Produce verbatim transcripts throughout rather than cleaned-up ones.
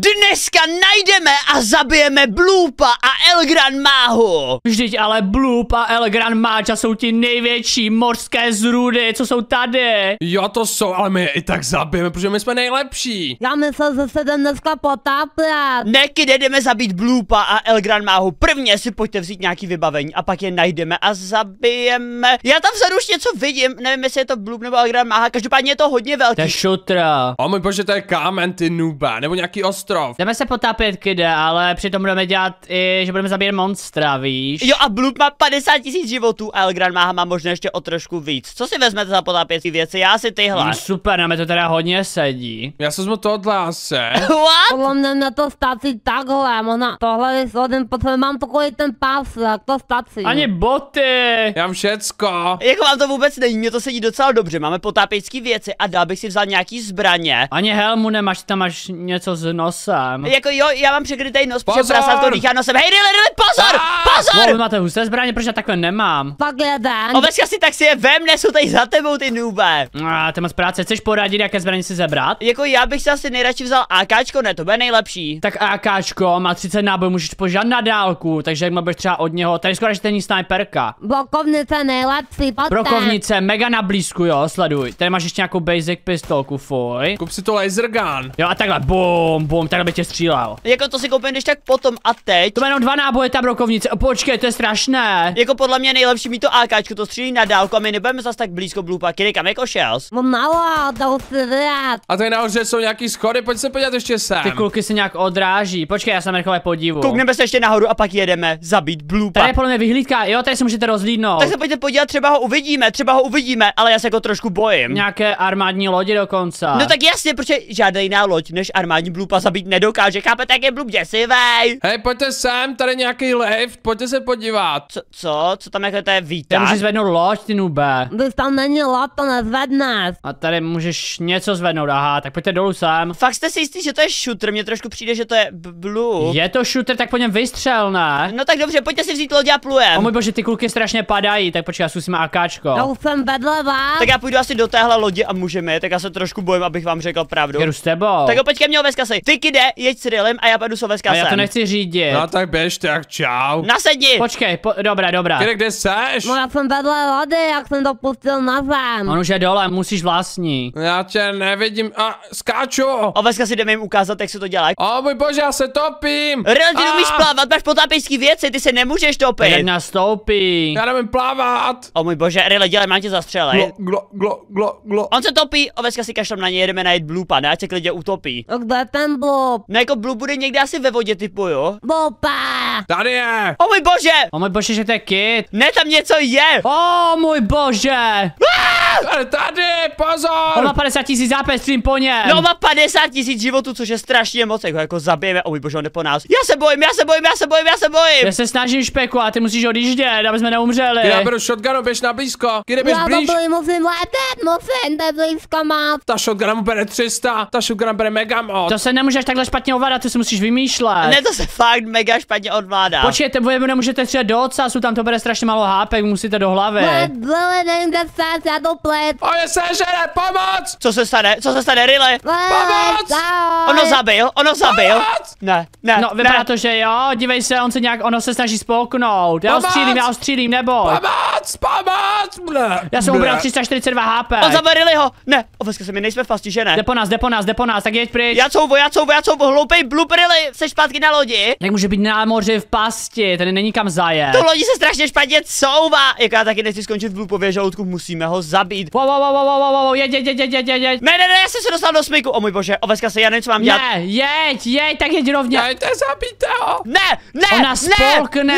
Dneska najdeme a zabijeme Bloopa a Elgran Máhu. Vždyť ale Bloop a Elgran Máča jsou ti největší mořské zrůdy, co jsou tady. Jo, to jsou, ale my je i tak zabijeme, protože my jsme nejlepší. Já myslel, že se jdem dneska potápět. Nekyde jdeme zabít Bloopa a Elgran Máhu. Prvně si pojďte vzít nějaký vybavení a pak je najdeme a zabijeme. Já tam vzadu už něco vidím, nevím, jestli je to Bloop nebo Elgran Máha, každopádně je to hodně velký. To je šutra. O můj bože, to je kámen, ty nube, nebo nějaký ostrov. Jdeme se potápět, kide, ale přitom budeme dělat i, že budeme zabíjet monstra, víš? Jo, a Bloop má padesát tisíc životů a Elgran Máha má možná ještě o trošku víc. Co si vezmete za potápěcí věci? Já si tyhle. Mm, super, na mě to teda hodně sedí. Já se vezmu tohle asi. What? Podle mě mě to stačí takhle, možná tohle je jeden, protože mám takový ten pás, jak to stačí. Ani boty. Já mám všecko. Jako vám to vůbec není, mě to sedí docela dobře. Máme potápěčské věci a dál bych si vzal nějaký zbraně. Ani helmu nemáš, tam máš něco s nosem. Jako jo, já mám překrytej nos, protože Pozor! prasátko dýchá nosem. Hej, Rile, Rile, pozor! Ah! Pozor! Wow, vy máte husté zbraně, proč já takhle nemám? Pak jeden. Oveska si tak si je vem, nesu tady za tebou, ty nube. A ty moc práce, chceš poradit, jaké zbraně si zebrat? Jako já bych si asi nejradši vzal AKčko, ne, to bude nejlepší. Tak AKčko má třicet nábojů, můžeš požádat na dálku, takže jak máš třeba od něho, tady skoro ten snajperka. Blokovnice nejlepší, pojďte. Brokovnice, mega na blízku, jo, sleduj. Tady máš ještě nějakou basic pistolku, fuj. Kup si to laser gun. Jo a takhle, bum, bum, takhle by tě střílel. Jako to si koupím když tak potom a teď. To má jenom dva náboje, ta brokovnice, o, počkej, to je strašné. Jako podle mě nejlepší mít to AKčko, to střílí na dálku a my nebudeme zas tak blízko Bloopa. Kdy kam jako šels? No malo, to už si vyjad. A tady nahoře jsou nějaký schody, pojď se podívat ještě sem. Ty kluky se nějak odráží, počkej, já se rychle podívu. Koukneme se ještě nahoru a pak jedeme zabít Bloopa. Tady je podle mě vyhlídka, jo, tady se můžete rozlídnout. Tak se pojďte podívat, třeba ho uvidíme, třeba ho uvidíme, ale já se jako trošku bojím. Nějaké armádní lodi dokonce. No tak jasně, protože žádná jiná loď než armádní Bloopa zabít nedokáže, chápete, jak je Bloop děsivej. Hej, pojďte sem, tady nějaký lift, pojďte se podívat. Co, co, co tam jako to je Tady vítá? můžeš zvednout loď, ty nube. Když tam není lot, to nezvedneš. A tady můžeš něco zvednout, aha, tak pojďte dolů sem. Fakt jste si jistý, že to je shooter, mně trošku přijde, že to je Blue. Je to shooter, tak po něm vystřel, ne? No tak dobře, pojďte si vzít lodě a plujem. O můj bože, ty kluky strašně padají, tak počkej, já zkusím Já AKčko. už jsem vedle vás. Tak já půjdu asi do téhle lodi a můžeme, tak já se trošku bojím, abych vám řekl pravdu. Jedu s tebou. Tak jo, pojď ke mně, Oveskasej. Ty kide, jeď s Rilem a já půjdu s A Oveskasem. já to nechci řídit. No tak běžte, jak čau. Nasedni! Počkej, po, dobré, dobré. Kde, kde seš? No já jsem vedle lody, jak jsem to pustil na zem. On už je dole, musíš vlastní. Já tě nevidím, a skáču. Oveskasi, jdeme jim ukázat, jak se to dělá. O můj bože, já se topím. Rile, ty A, umíš plavat, máš potápěčský věci, ty se nemůžeš Jak topit. nastoupí. Já nevím plavat. O můj bože, Rile, dělej, mám tě zastřelej. Glo, glo, glo, glo, glo. On se topí, Oveskasi kašlem na něj, jedeme najít Bloopa, ne, ať se klidně utopí. No kde je ten blub? No jako Bloop bude někde asi ve vodě typuju. Blupa. Tady je. O můj bože! O můj bože, že to je kid. Ne, tam něco je! O můj bože. Tady, tady, pozor. On má padesát tisíc zápět, stream po něm. No má padesát tisíc životů, což je strašně moc, jak ho jako zabijeme, o můj bože, on jde po nás. Já se bojím, já se bojím, já se bojím, já se bojím! Já se snažím špeku, a ty musíš odjíždět, aby jsme neumřeli. Já beru shotgunu, běž na blízko. Kde běž Já blíž? to musím letět, musím, to je blízko moc. Ta shotgun mu bere tři sta, ta shotgun bere mega moc. To se nemůžeš takhle špatně ovládat, to si musíš vymýšlet. Ne, to se fakt mega špatně odvládá. Počkejte, vy nemůžete střílet do ocasu, tam to bere strašně málo hápek, musíte do hlavy. Byli, nevím, kde se, já to plet. O, je sežere, pomoc! Co se stane? Co se stane, Rile? Pomoc! Ono zabil, ono zabil. Pomoc! Ne, ne, No, vypadá ne. to, že jo, dívej se, on se nějak, ono se snaží spolknout. Já ho Pomoc! střílím, já ho střílím, neboj. Pomoc, pomoc! Ble, Já jsem ble. ubral tři sta čtyřicet dva há pé. On zabil Rileho. Ne, Oveska se mi nejsme v pasti, že ne? Jde po nás, jde po nás, jde po nás, tak jeď pryč. Já couvo, já couvo, já couvo, hloupej Bloop, Rile, jsi zpátky na lodi? Jak může být na moři v pasti, tady není kam zajet. To lodi se strašně špatně couvá. Jak já taky nechci skončit v Bloopově žaludku, musíme ho zabít. Wow, wow, wow, wow, wow, wow, jeď, jeď, jeď, jeď, jeď, jeď. Ne, ne, ne, já jsem se dostal do smyku. O můj bože, Oveska se, já nevím, co mám dělat. Ne, jeď, jeď, tak jeď rovně. Dajte, zabijte ho! Ne, ne, Ona ne, spolkne,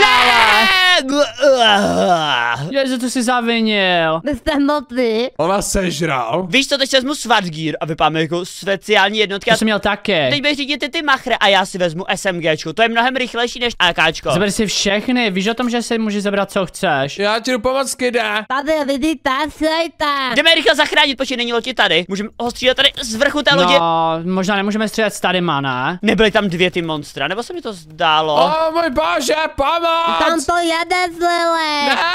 ne. Jezu, to si zavinil. Vy jste mrtví. Ona sežral. Víš co, teď si vezmu Svartgír a vypadáme jako speciální jednotky. To A jsem měl taky. teď bych řídit ty, ty machre a já si vezmu SMGčko. To je mnohem rychlejší než AKčko. Zaber si všechny, víš o tom, že si můžeš zabrat, co chceš. Já ti jdu pomoct, kide. Tady vidíte, sejte. Jdeme rychle zachránit, počkej, není lodi tady. Můžeme ho střílet tady z vrchu té lodi. No, možná nemůžeme střílet s tadyma, ne? Nebyly tam dvě ty monstra, nebo se mi to zdálo? O můj bože, pomoc! Tam to jede zlile. Ne, Já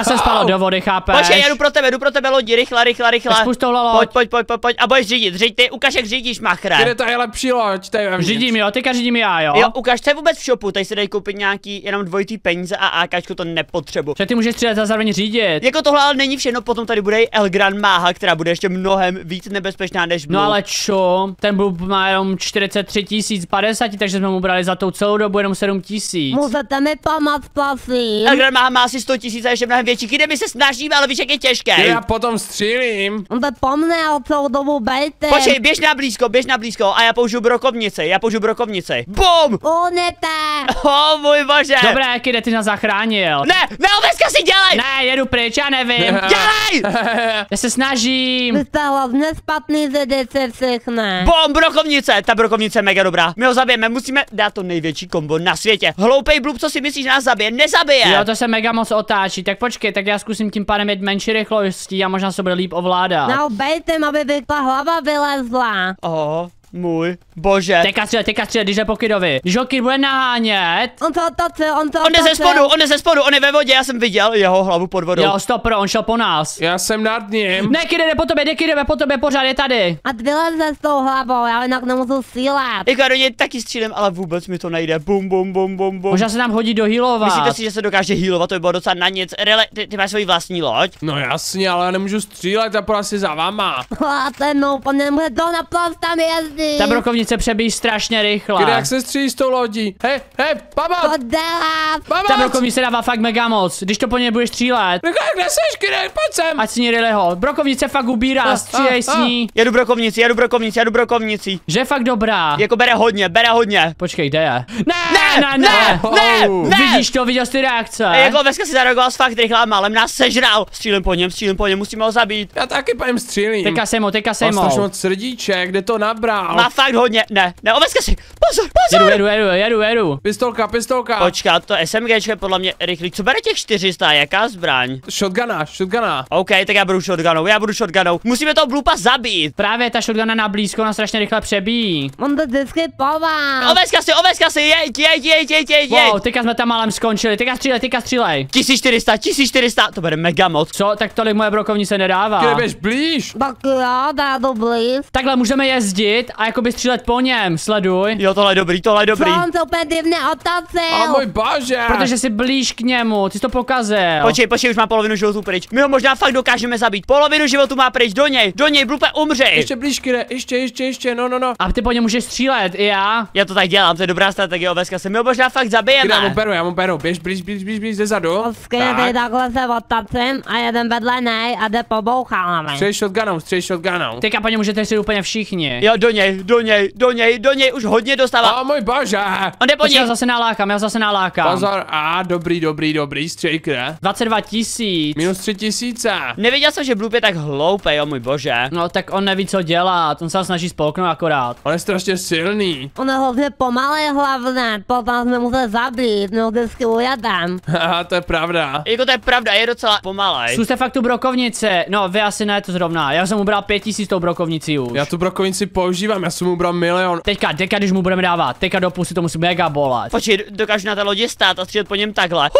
se spalo do vody, chápeš? Počkej, já jdu pro tebe, jdu pro tebe lodi, rychle, rychle, rychle. Tak spust tohle loď. Pojď, pojď, pojď, pojď, pojď, a budeš řídit, řiď ty, ukaž jak řídíš, machre. Kde to je lepší loď, tady vevnitř. Řídím jo, teďka řídím já, jo? Jo, ukaž, co je vůbec v shopu, tady se dají koupit nějaký jenom dvojitý peníze a AKčko to nepotřebuji. Že ty můžeš střílet a zároveň řídit. Jako tohle ale není všechno, potom tady bude i Elgran Máha, která bude ještě mnohem víc nebezpečná než Blue. No ale čo? Ten Blue má jenom čtyřicet tři tisíc padesát, takže jsme mu brali za tou celou dobu jenom sedm tisíc. Můžete mi pomoct, prosím? Elgran Máha má asi sto tisíc a ještě mnohem větší, kde my se snažíme, ale víš jak je těžké. Já potom střílím. On to po mne, ale celou dobu bejte. Počkej, běž na blízko, běž na blízko a já použiju brokovnici, já použiju brokovnici. BUM! Unete! O můj bože! Dobré, Kide, ty nás zachránil. Ne, ne, Oveska si dělej! Ne, jedu pryč, já nevím. Dělej! Já se snažím. Vy jste hlavně špatný zedece všechny. BUM, brokovnice, ta brokovnice je mega dobrá. My ho zabijeme, musíme dát to největší kombo na světě. Hloupej Blub, co si myslíš, že nás zabije? Nezabije! Jo, to se mega moc otáčí, tak počkej, tak já zkusím tím pádem mít menší rychlostí a možná se bude líp ovládat. No bejte, aby vykla hlava vylezla. Oh, můj bože. Teďka střílet, teďka střílet, když je po Kidovi. Když ho Kid bude nahánět. On to otočil, on to On jde ze otočil. spodu, on jde ze spodu, on je ve vodě, já jsem viděl jeho hlavu pod vodou. Jo, stop, pro, on šel po nás. Já jsem nad ním. Ne, Kide, jde po tobě, jde Kid, jde po tobě, pořád je tady. A vyleze s tou hlavou, já jinak nemůžu sílat. Jako já do něj taky střílím, ale vůbec mi to nejde. Bum, bum, bum, bum, bum. Možná se nám hodí do healovat. Myslíte si, že se dokáže healovat, to by bylo docela na nic. Rele, ty, ty máš svoji vlastní loď? No jasně, ale já nemůžu střílet a podat si za váma. A ten no, po něm bude to na plost tam jezdit. Ta brokovnice přebíjí strašně rychle. Kde jak se střílí s tou lodí? Hej, hej, pomoc! To dělá. Ta Pomoc! brokovnice dává fakt mega moc, když to po něj budeš střílet. Kde, kde seš, Kide, pojď sem! Ať si ní Rileho. Brokovnice fakt ubírá, střílej s ní. Jedu brokovnici, jedu brokovnici, jedu brokovnici. Že je fakt dobrá. Jako bere hodně, bere hodně. Počkej, kde je? Ne, Ne, ne, ne, ne, Oh. ne. Vidíš to, viděl jsi ty reakce? A jako Veska si zareagoval s fakt rychle a málem nás sežral. Střílím po něm, střílím po něm, musíme ho zabít. Já taky po něm střílím. Teďka sejmo, teďka Mám strašně sejmo. moc srdíček, kde to nabral? Má fakt hodně, ne, ne, Oveska si, pozor, Jedu, pozor. jedu, jedu, jedu, jedu. Pistolka, pistolka. Počkat, to SMGčko je podle mě rychlý. Co bere těch čtyři sta, jaká zbraň? Shotguna, shotguna. OK, tak já budu shotgunou, já budu shotgunou. Musíme toho Blupa zabít. Právě ta shotguna na blízko nás strašně rychle přebíjí. On to vždycky po vás. Oveska si, Oveska si, jeď, jeď, jeď, jeď, jeď, jeď. Wow, teďka jsme tam málem skončili, teďka střílej, teďka střílej. tisíc čtyři sta, tisíc čtyři sta, to bude mega moc. Co, tak tolik moje brokovnice nedává. Kde běž blíž? Tak jo, dá to blíž. Takhle můžeme jezdit a jakoby střílet po něm, sleduj. Jo, tohle je dobrý, tohle je dobrý. Co on to úplně divně A otočil. můj bože. Protože jsi blíž k němu, ty jsi to pokazil. Počkej, počkej, už má polovinu životu pryč. My ho možná fakt dokážeme zabít. Polovinu životu má pryč, do něj, do něj, Blupe, umři. Ještě blíž, Kide, ještě, ještě, ještě, no, no, no. A ty po něm můžeš střílet, i já. Já to tak dělám, to je dobrá strategie, Oveska se. My ho možná fakt Kide, já mu zabijeme. beru, já mu beru, běž blíž, blíž, blíž, blíž, zezadu. Počkej, tady takhle se otočím a jeden vedle nej a jde poboucháme. Střej shotgunou, střej shotgunou. Teďka po něm můžete střílet úplně všichni. Jo, do něj, do něj, do něj, do něj, už hodně dostává. O můj bože. On jde po Počkej, já něj. zase nalákám, já zase nalákám. Pozor, a dobrý, dobrý, dobrý, střej, Kide. dvacet dva tisíc. Minus tři tisíce. Nevěděl jsem, že Blup je tak hloupej, jo můj bože. No tak on neví co dělat, on se snaží spolknout akorát. On je strašně silný. On je hrozně pomalej hlavně, potom jsme museli zabít, no vždycky ujedem. Haha, to je pravda. Jako to je pravda, je docela pomalej. Zkuste fakt tu brokovnici. No vy asi ne to zrovna, já jsem mu bral pět tisíc tou brokovnicí už. Já tu brokovnici používám, já jsem mu bral milion. Teďka, teďka když mu budeme dávat, teďka do pusy to musí mega bolet. Počkej, dokážu na té lodi stát a střílet po něm takhle.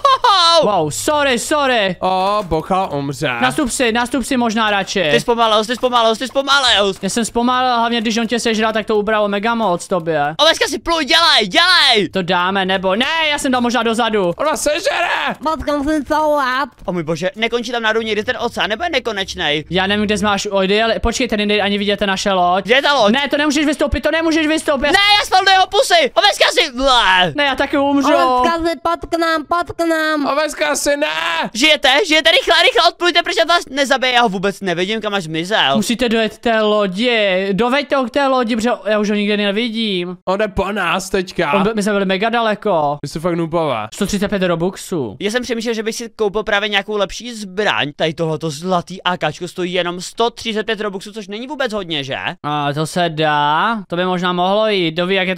Wow, sorry, sorry. O, Bochal umře. Nastup si, nastup si možná radši. Ty zpomalil, ty zpomalil, ty zpomalil. Já jsem zpomalil, hlavně když on tě sežral, tak to ubralo mega moc tobě. Oveska si pluj, dělej, dělej. To dáme, nebo ne, já jsem dal možná dozadu. Ona sežere! Potkám si couvat. O můj bože, nekončí tam najednou někdy ten oceán, nebo je nekonečnej? Já nevím, kde máš odjel, počkejte, nejde ani vidět naše loď. Kde je ta loď? Ne, to nemůžeš vystoupit, to nemůžeš vystoupit. Ne, já spal do jeho pusy. Oveska si, blé. Ne, já taky umřu. Ale vzkazy pod k nám, pod k nám. Oveska si ne! Žijete, žijete, rychle, rychle, odplujte, protože vás nezabije, já ho vůbec nevidím, kam až zmizel. Musíte dojet té lodi, doveďte ho k té lodi, protože já už ho nikde nevidím. On jde po nás teďka. On, byl- my jsme byli mega daleko. Vy jste fakt nubové. sto třicet pět robuxů. Já jsem přemýšlel, že bych si koupil právě nějakou lepší zbraň. Tady tohleto zlatý AKčko stojí jenom sto třicet pět robuxů, což není vůbec hodně, že? A to se dá, to by možná mohlo jít, kdo ví, jak je to silná.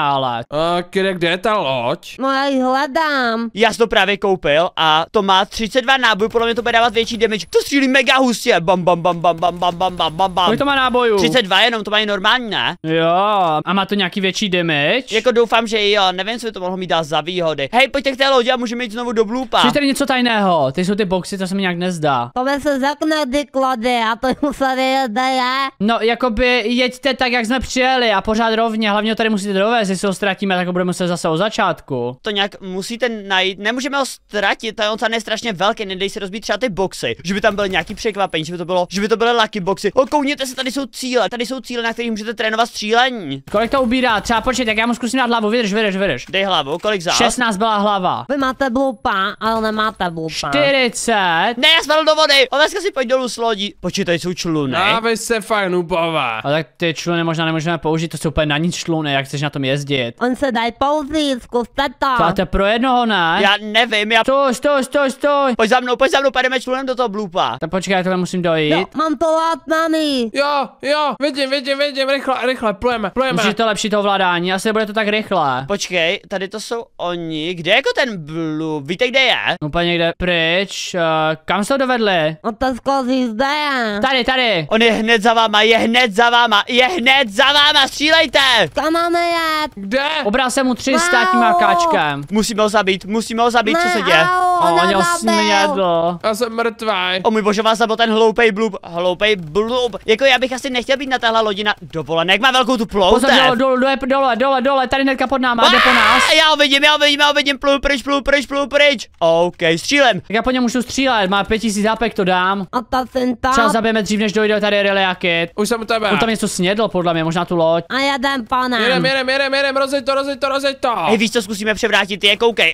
kanále. A kde, kde je ta loď? No já ji hledám. Já jsem to právě koupil a to má třicet dva nábojů, podle mě to bude dávat větší damage. To střílí mega hustě. Bam, bam, bam, bam, bam, bam, bam, bam, bam, bam. Kolik to má nábojů? třicet dva jenom, to mají normální, ne? Jo, a má to nějaký větší damage? Jako doufám, že jo, nevím, co by to mohlo mít dát za výhody. Hej, pojďte k té lodi a můžeme jít znovu do bloopa. Což tady něco tajného, ty jsou ty boxy, to se mi nějak nezdá. To by se řekne, kdy klady, a to museli jde je. No, jakoby jeďte tak, jak jsme přijeli a pořád rovně, hlavně ho tady musíte dovést, jestli ho ztratíme, tak ho budeme muset zase od začátku. To nějak musíte najít, nemůžeme ho ztratit, ta oceán je strašně velký, nedej si rozbít třeba ty boxy, že by tam byly nějaký překvapení, že by to bylo, že by to byly lucky boxy. O, koukněte se, tady jsou cíle, tady jsou cíle, na kterých můžete trénovat střílení. Kolik to ubírá? Třeba počkej, tak já mu zkusím dát hlavu, vydrž, vydrž, vydrž. Dej hlavu, kolik za? šestnáct byla hlava. Vy máte bloopa, ale nemáte bloopa. čtyřicet. Ne, já spadl do vody, Oveska si pojď dolů s lodí. Počkej, tady jsou čluny. Dávej se fakt, nubová. A tak ty čluny možná nemůžeme použít, to jsou úplně na nic čluny, jak chceš na tom jezdit. On se dají použít, zkuste to. To a to je pro jednoho, ne? Já nevím, já... Stoj, stoj, stoj, stoj. Pojď za mnou, pojď za mnou, pojedeme člunem do toho bloopa. Tak počkej, já tohle musím dojít. Jo, mám to látnaný. Jo, jo, vidím, vidím, vidím, rychle, rychle, plujeme, plujeme. Musíš to lepší to ovládání, asi bude to tak rychle. Počkej, tady to jsou oni, kde je jako ten bloop, víte kde je? Úplně někde pryč, uh, kam se to dovedli? No to zkozí zde je. Tady, tady. On je hned za váma, je hned za váma, je hned za váma, střílejte! Kam máme jet? Kde? Obral jsem mu tři sta tím Wow. makáčkem. Musíme ho zabít, musíme ho zabít, co se děje? O, on ho snědl. Já jsem mrtvý. O můj bože, vás zabil ten hloupej bloop, hloupej bloop. Jako já bych asi nechtěl být na téhle lodi na dovolené, jak má velkou tu Pozor, ploutev. dole, dole, dole, dole, dole, dole, tady hnedka pod náma, jde po nás. Ah, já ho vidím, já ho vidím, já ho vidím, pluju pryč, pluju pryč, pluju pryč. OK, střílem. Tak já po něm můžu střílet, má pět tisíc zápek, to dám. A to jsem tam. Třeba zabijeme dřív, než dojde tady Reliakit. Už jsem u tebe. On tam něco snědl, podle mě, možná tu loď. A jedem panem. Jedem, jedem, jedem, jedem, rozjeď to, rozjeď to, rozjeď to. Hej, víš co, zkusíme převrátit je, koukej.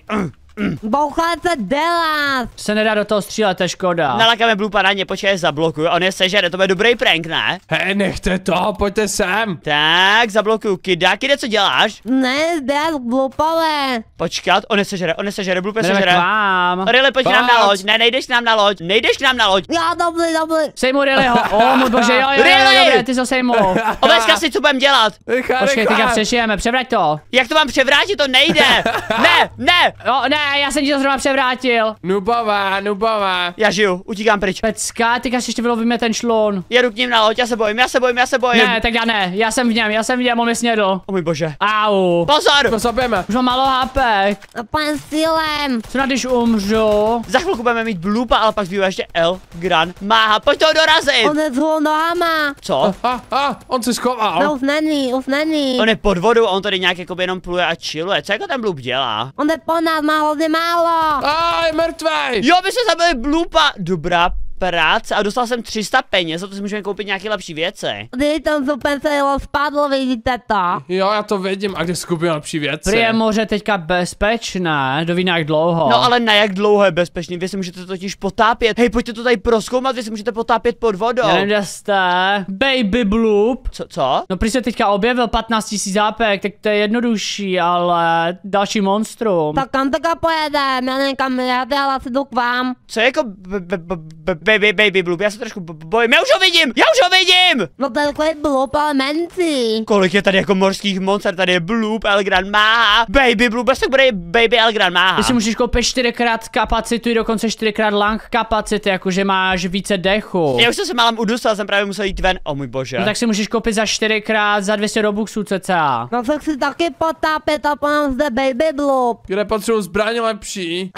Bouchat se dělat. Se nedá do toho střílet, to je škoda. Nalakáme bloopa na ně, počkej, zablokuju, on je sežere, to bude dobrý prank, ne? Hej, nechte to, pojďte sem. Tak, zablokuju Kida, Kide, co děláš? Ne, zde blupové. Počkat, on je sežere, on je sežere, bloop je Jdeme k sežere. vám. Rile, pojď k nám na Pojď. loď, ne, nejdeš k nám na loď, nejdeš k nám na loď. Já dobrý, dobrý. Sejmu Rillyho, o můj bože, jo, jo, jo, Rilly! jo, dobré, ty se sejmu. Oveska si, co budem dělat? Rychle, Počkej, teď rychle. přežijeme, převrať to. Jak to mám převrátit, to nejde. Ne, ne, Jo, ne, já jsem ti to zrovna převrátil. Nubová, nubová. já žiju, utíkám pryč. Pecka, teďka si ještě vylovíme ten člun. Jedu k ním na loď, já se bojím, já se bojím, já se bojím. Ne, tak já ne, já jsem v něm, já jsem v něm, on mě snědl. O můj bože. Au. Pozor! To zabijeme. Už mám malo hápek. A pan sílem. Co na když umřu? Za chvilku budeme mít bloopa, ale pak zbývá ještě El Gran Máha. Pojď toho dorazit! On je zhul nohama. Co? A, a, on se schoval. No už není, už není. On je pod vodou a on tady nějak jakoby jenom pluje a chilluje. Co jako ten bloop dělá? On je po nás, má hodně málo. A, je mrtvej. Jo, my jsme zabili bloopa! Dobrá práce a dostal jsem tři sta peněz, za to si můžeme koupit nějaké lepší věci. Když tam super se spadlo, vidíte to. Jo, já to vidím. A kde skupina lepší věci? Prý je moře teďka bezpečné, kdo ví na jak dlouho. No ale na jak dlouho je bezpečný, vy si můžete totiž potápět. Hej, pojďte to tady prozkoumat, vy si můžete potápět pod vodou. Já nevím, kde jste. Baby Bloop. Co, co? No prý se teďka objevil patnáct tisíc zápek, tak to je jednodušší, ale další monstrum. Tak kam teďka pojedem? Já nevím kam, já teda asi jdu k vám. Co je jako b- b- b- b- baby baby bloop? Já se trošku b- bojím, já už ho vidím, já už ho vidím! No to je takový blup, ale menší. Kolik je tady jako morských monster, tady je bloop, El Gran Máha, baby bloop, bez tak bude baby El Gran Máha. Ty si můžeš koupit čtyřikrát kapacitu i dokonce čtyřikrát lang kapacity, jakože máš více dechu. Já už jsem se málem udustal, jsem právě musel jít ven, o můj bože. No tak si můžeš koupit za čtyřikrát za dvě stě robuxů cca. No tak si taky potápět a potom zde baby blup. Kde potřebuji zbraně lepší?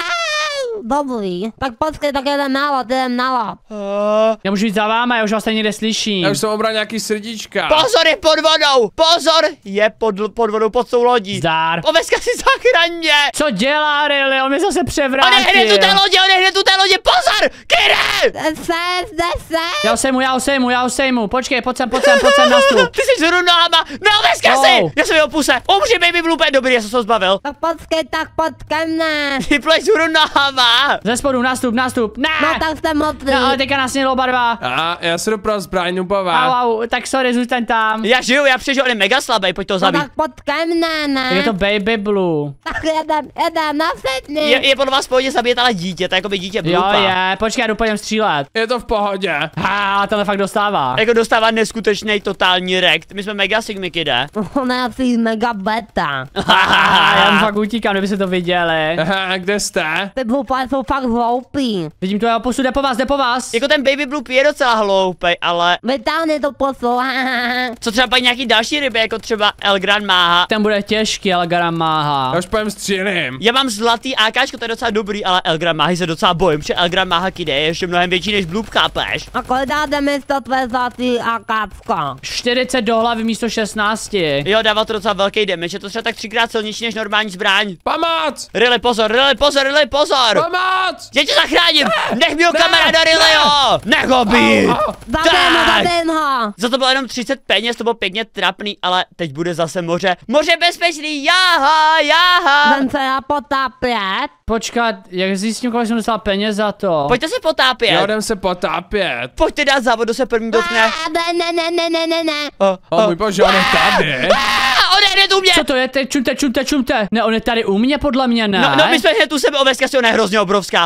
Dobrý. Tak počkej, tak jedem na loď, jedem na loď. Uh, Já můžu jít za váma, já už vás tady někde slyším. Já už jsem obral nějaký srdíčka. pozor, je pod vodou, pozor, je pod, pod vodou, pod tou lodí. Zdar. Oveska si zachraň mě. Co dělá Rilly? On mě zase On je převrátil. hned tu té lodě, on je hned tu té lodě, pozor, Kire! Zde se, zde se. Já ho sejmu, já ho sejmu, já ho sejmu. Počkej, pojď sem, pojď sem, pojď sem na stůl. Ty jsi zhru nohama, no Oveska Oh. si, já jsem jeho puse, umři baby bloope, dobrý, já jsem se ho zbavil. Tak počkej, tak pojď ke mně. Ty pleš zhru nohama. má. Ze spodu, nástup, nástup. Ne! No tak jste mocný. No ale teďka nás mělo oba dva. A já se jdu pro zbraň, Au, Nubová. au, tak sorry, zůstaň tam. Já žiju, já přežiju, on je mega slabý, pojď to No zabít. tak potkej mne, ne? Je to Baby Blue. Tak jedem, jedem, nasedni. Je, je podle vás v pohodě zabít ale dítě, to je jako by dítě Jo, blupa. je, počkej, já jdu po něm střílet. Je to v pohodě. Ha, tenhle fakt dostává. Jako dostává neskutečný totální rekt. My jsme mega Sigmy, kide. Ona je asi mega beta. A já mu fakt utíkám, kdyby se to viděli. Aha, kde jste? Ty blupé jsou fakt hloupí. Vidím to, já posu, jde po vás, jde po vás. Jako ten Baby Blue je docela hloupej, ale Vytáhni to posu. co třeba pak nějaký další ryby, jako třeba Elgran Máha. Ten bude těžký, ale Garam máha. Já už pojem střílím. Já mám zlatý AKčko, to je docela dobrý, ale Elgran Máhy se docela bojím, protože Elgran Máha kide je ještě mnohem větší než Blue, chápeš? A kolik dáte místo tvé zlatý a kácko? čtyřicet do hlavy místo šestnácti. Jo, dává to docela velký damage, je to třeba tak třikrát silnější než normální zbraň. Pomoc! Rile, pozor, Rile, pozor, Rile, pozor! Pomoc! Já tě zachráním! Nech mi ho Ne, kamaráda Rileo! Nech ho být! Au, au. Zabijeme, Tak. zabijeme ho. Za to bylo jenom třicet peněz, to bylo pěkně trapný, ale teď bude zase moře. Moře bezpečný, jaha, jaha! Jdem se já potápět. Počkat, jak zjistím, kolik jsem dostal peněz za to? Pojďte se Jo, potápět. jdem se potápět. Pojďte dát závod, kdo se první dotkne. Ah, Ne, ne, ne, ne, ne, ne, ne. O, O můj bože, on je tady. A on jde tu mě! Co to je? Te, čumte, čumte, čumte. Ne, on je tady u mě, podle mě, ne? No, no, my jsme hned tu sebe oveska, ona je hrozně obrovská.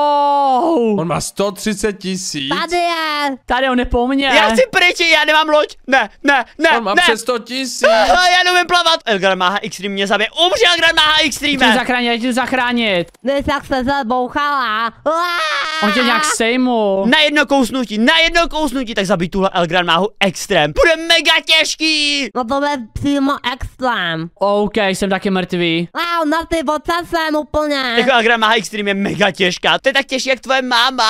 Wow! On má sto třicet tisíc. Tady je. Tady on je po mně. Já chci pryč, já nemám loď. Ne, ne, ne, On má ne. přes sto tisíc. Ah, já neumím plavat. Elgran Máha Extreme mě zabije. Umři Elgran Máha Chci Extreme. zachránit, já chci zachránit. Když jak se zabouchala. On tě nějak sejmu. Na jedno kousnutí, na jedno kousnutí, tak zabít tuhle Elgran Máhu Extreme. Bude mega těžký. No to bude přímo extrém. OK, jsem taky mrtvý. Wow, na ty boce jsem úplně. Jako Elgran Máha Extreme je mega těžká. To je tak těžší jak tvoje máma.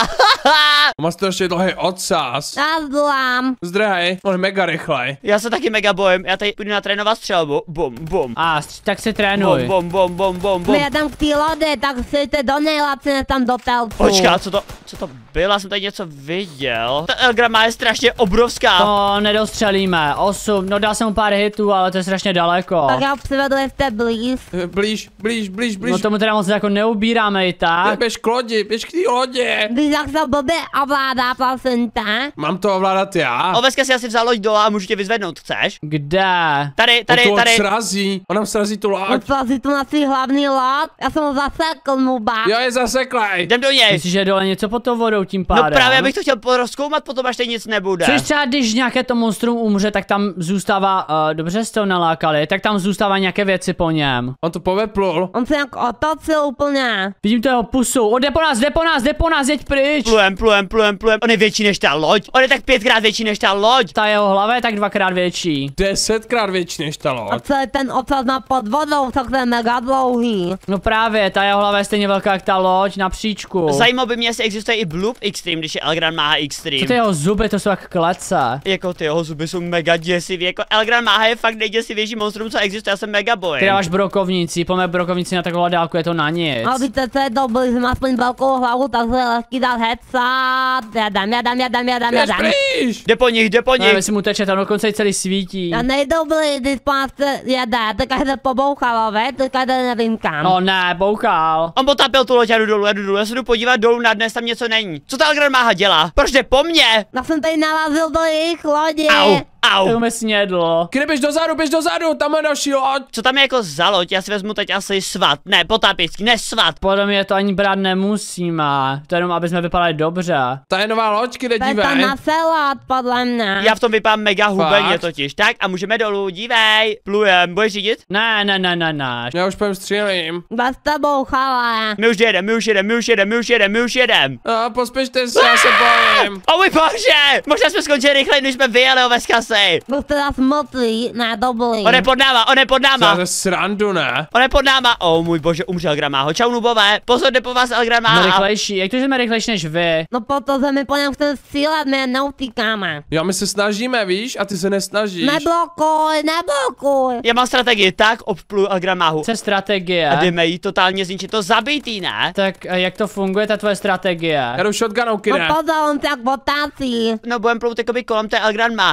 On má strašně dlouhý odsaz. Já zdolám. Zdrhej, on je mega rychlej. Já se taky mega bojím. Já tady půjdu natrénovat střelbu. Bum, bum. A, tak se Bum, trénuj. bum, bum, bum, bum, bum. My jedem k té lodi, tak si ty do něj lacině tam do telcu. Počká, co to, co to bylo? Já jsem tady něco viděl. Ta Elgran Máha je strašně obrovská. To nedostřelíme. Osm, no dal jsem mu pár hitů, ale to je strašně daleko. Tak já přivedu, jste blíž. Eh, Blíž, blíž, blíž, blíž. No tomu teda moc jako neubíráme i tak. Běž k lodi, běž k té lodi. Když jak se blbě ovládá, prosím tě. Mám to ovládat já. Oveska si asi vzal loď dole a můžu tě vyzvednout, chceš? Kde? Tady, On tady, tu loď tady. srazí. On nám srazí tu loď. Odslazí tu na svý hlavní loď. Já jsem ho zasekl, nuba. Jo, je zaseklej. Jdem do něj. Myslíš, že je dole něco pod tou vodou tím No pádem? právě, abych to chtěl porozkoumat, potom až tady nic nebude. Což třeba, když nějaké to monstrum umře, tak tam zůstává, uh, dobře jste ho nalákali, tak tam zůstává nějaké věci po něm. On to poveplul. On se jak otočil úplně. Vidím to jeho pusu, on jde po nás, jde po nás, jde po nás, jeď pryč. Plujem, plujem, plujem, plujem. On je větší než ta loď. On je tak pětkrát větší než ta loď. Ta jeho hlava je tak dvakrát větší. Desetkrát větší než ta A loď. celý ten ocas má pod vodou, tak to je mega dlouhý. No právě, ta jeho hlava je stejně velká jak ta loď na příčku. Zajímalo by mě, jestli existuje i Bloop Extreme, když je Elgran Máha Extreme. Co ty jeho zuby, to jsou jak klece. Jako ty jeho zuby jsou mega děsivý, jako Elgran Máha je fakt nejděsivější monstrum, co existuje, já se mega bojím. Ty dáváš brokovnici, pojďme brokovnici na takovou dálku, je to na nic. A víte, co je dobrý, že má aspoň velkou hlavu, tak se je lehký dát headshot. Jadám, jadám, jadám, jadám, Běž jadám. pryč. Jde po nich, jde po Ne, nich. jestli mu teče, tam dokonce i celý svítí. A nejdobrý, když po nás chce jede, teďka jde pobouchalo, ve? Teďka jde nevím kam. No ne, bouchal. On potapil tu loď, já jdu dolů, já jdu dolů, já se jdu podívat dolů na dnes, tam něco není. Co ta Elgran Máha dělá? Proč jde po mně? Já jsem tady narazil do jejich lodi. Au, au. To mi snědlo. Kde běž dozadu, běž dozadu, tam je další loď. Co tam je jako za loď? Já si vezmu teď asi svat. Ne, potápěcký, ne svat. Podle mě to ani brát nemusíme. To jenom, aby jsme vypadali dobře. Ta je nová loď, kde To je dívej. tam na selot, podle mě. Já v tom vypadám mega hubeně Fakt? totiž. Tak a můžeme dolů, dívej. Plujem, budeš řídit? Ne, ne, ne, ne, ne. Já už pojem střílím. Bez tebou, chala. My už jedem, my už jedem, my už jedem, my už jedem, my už jedem. A pospěšte se, já se bojím. O můj bože! Možná jsme skončili rychleji, než jsme vyjeli o Veskasy. Byl jste zas mrtvý, ne, dobrý. On je pod náma, on je pod náma. Za srandu, ne? On je pod náma. O můj bože, umřel Gramáho. Čau nubové. Pozor, jde po vás Jsme Elgramáha. rychlejší, jak to, že jsme rychlejší než vy? No protože my po něm chceme střílet, my je neutíkáme. Jo, my se snažíme, víš, a ty se nesnažíš. Neblokuj, neblokuj. Já mám strategii, tak obpluju Elgramáhu. Co je strategie? A jdeme jí totálně zničit, to zabitý, ne? Tak a jak to funguje, ta tvoje strategie? Já jdu shotgunou, No kide. pozor, on se jak otácí. No budem plout jakoby kolem té Elgran Máhy a pokud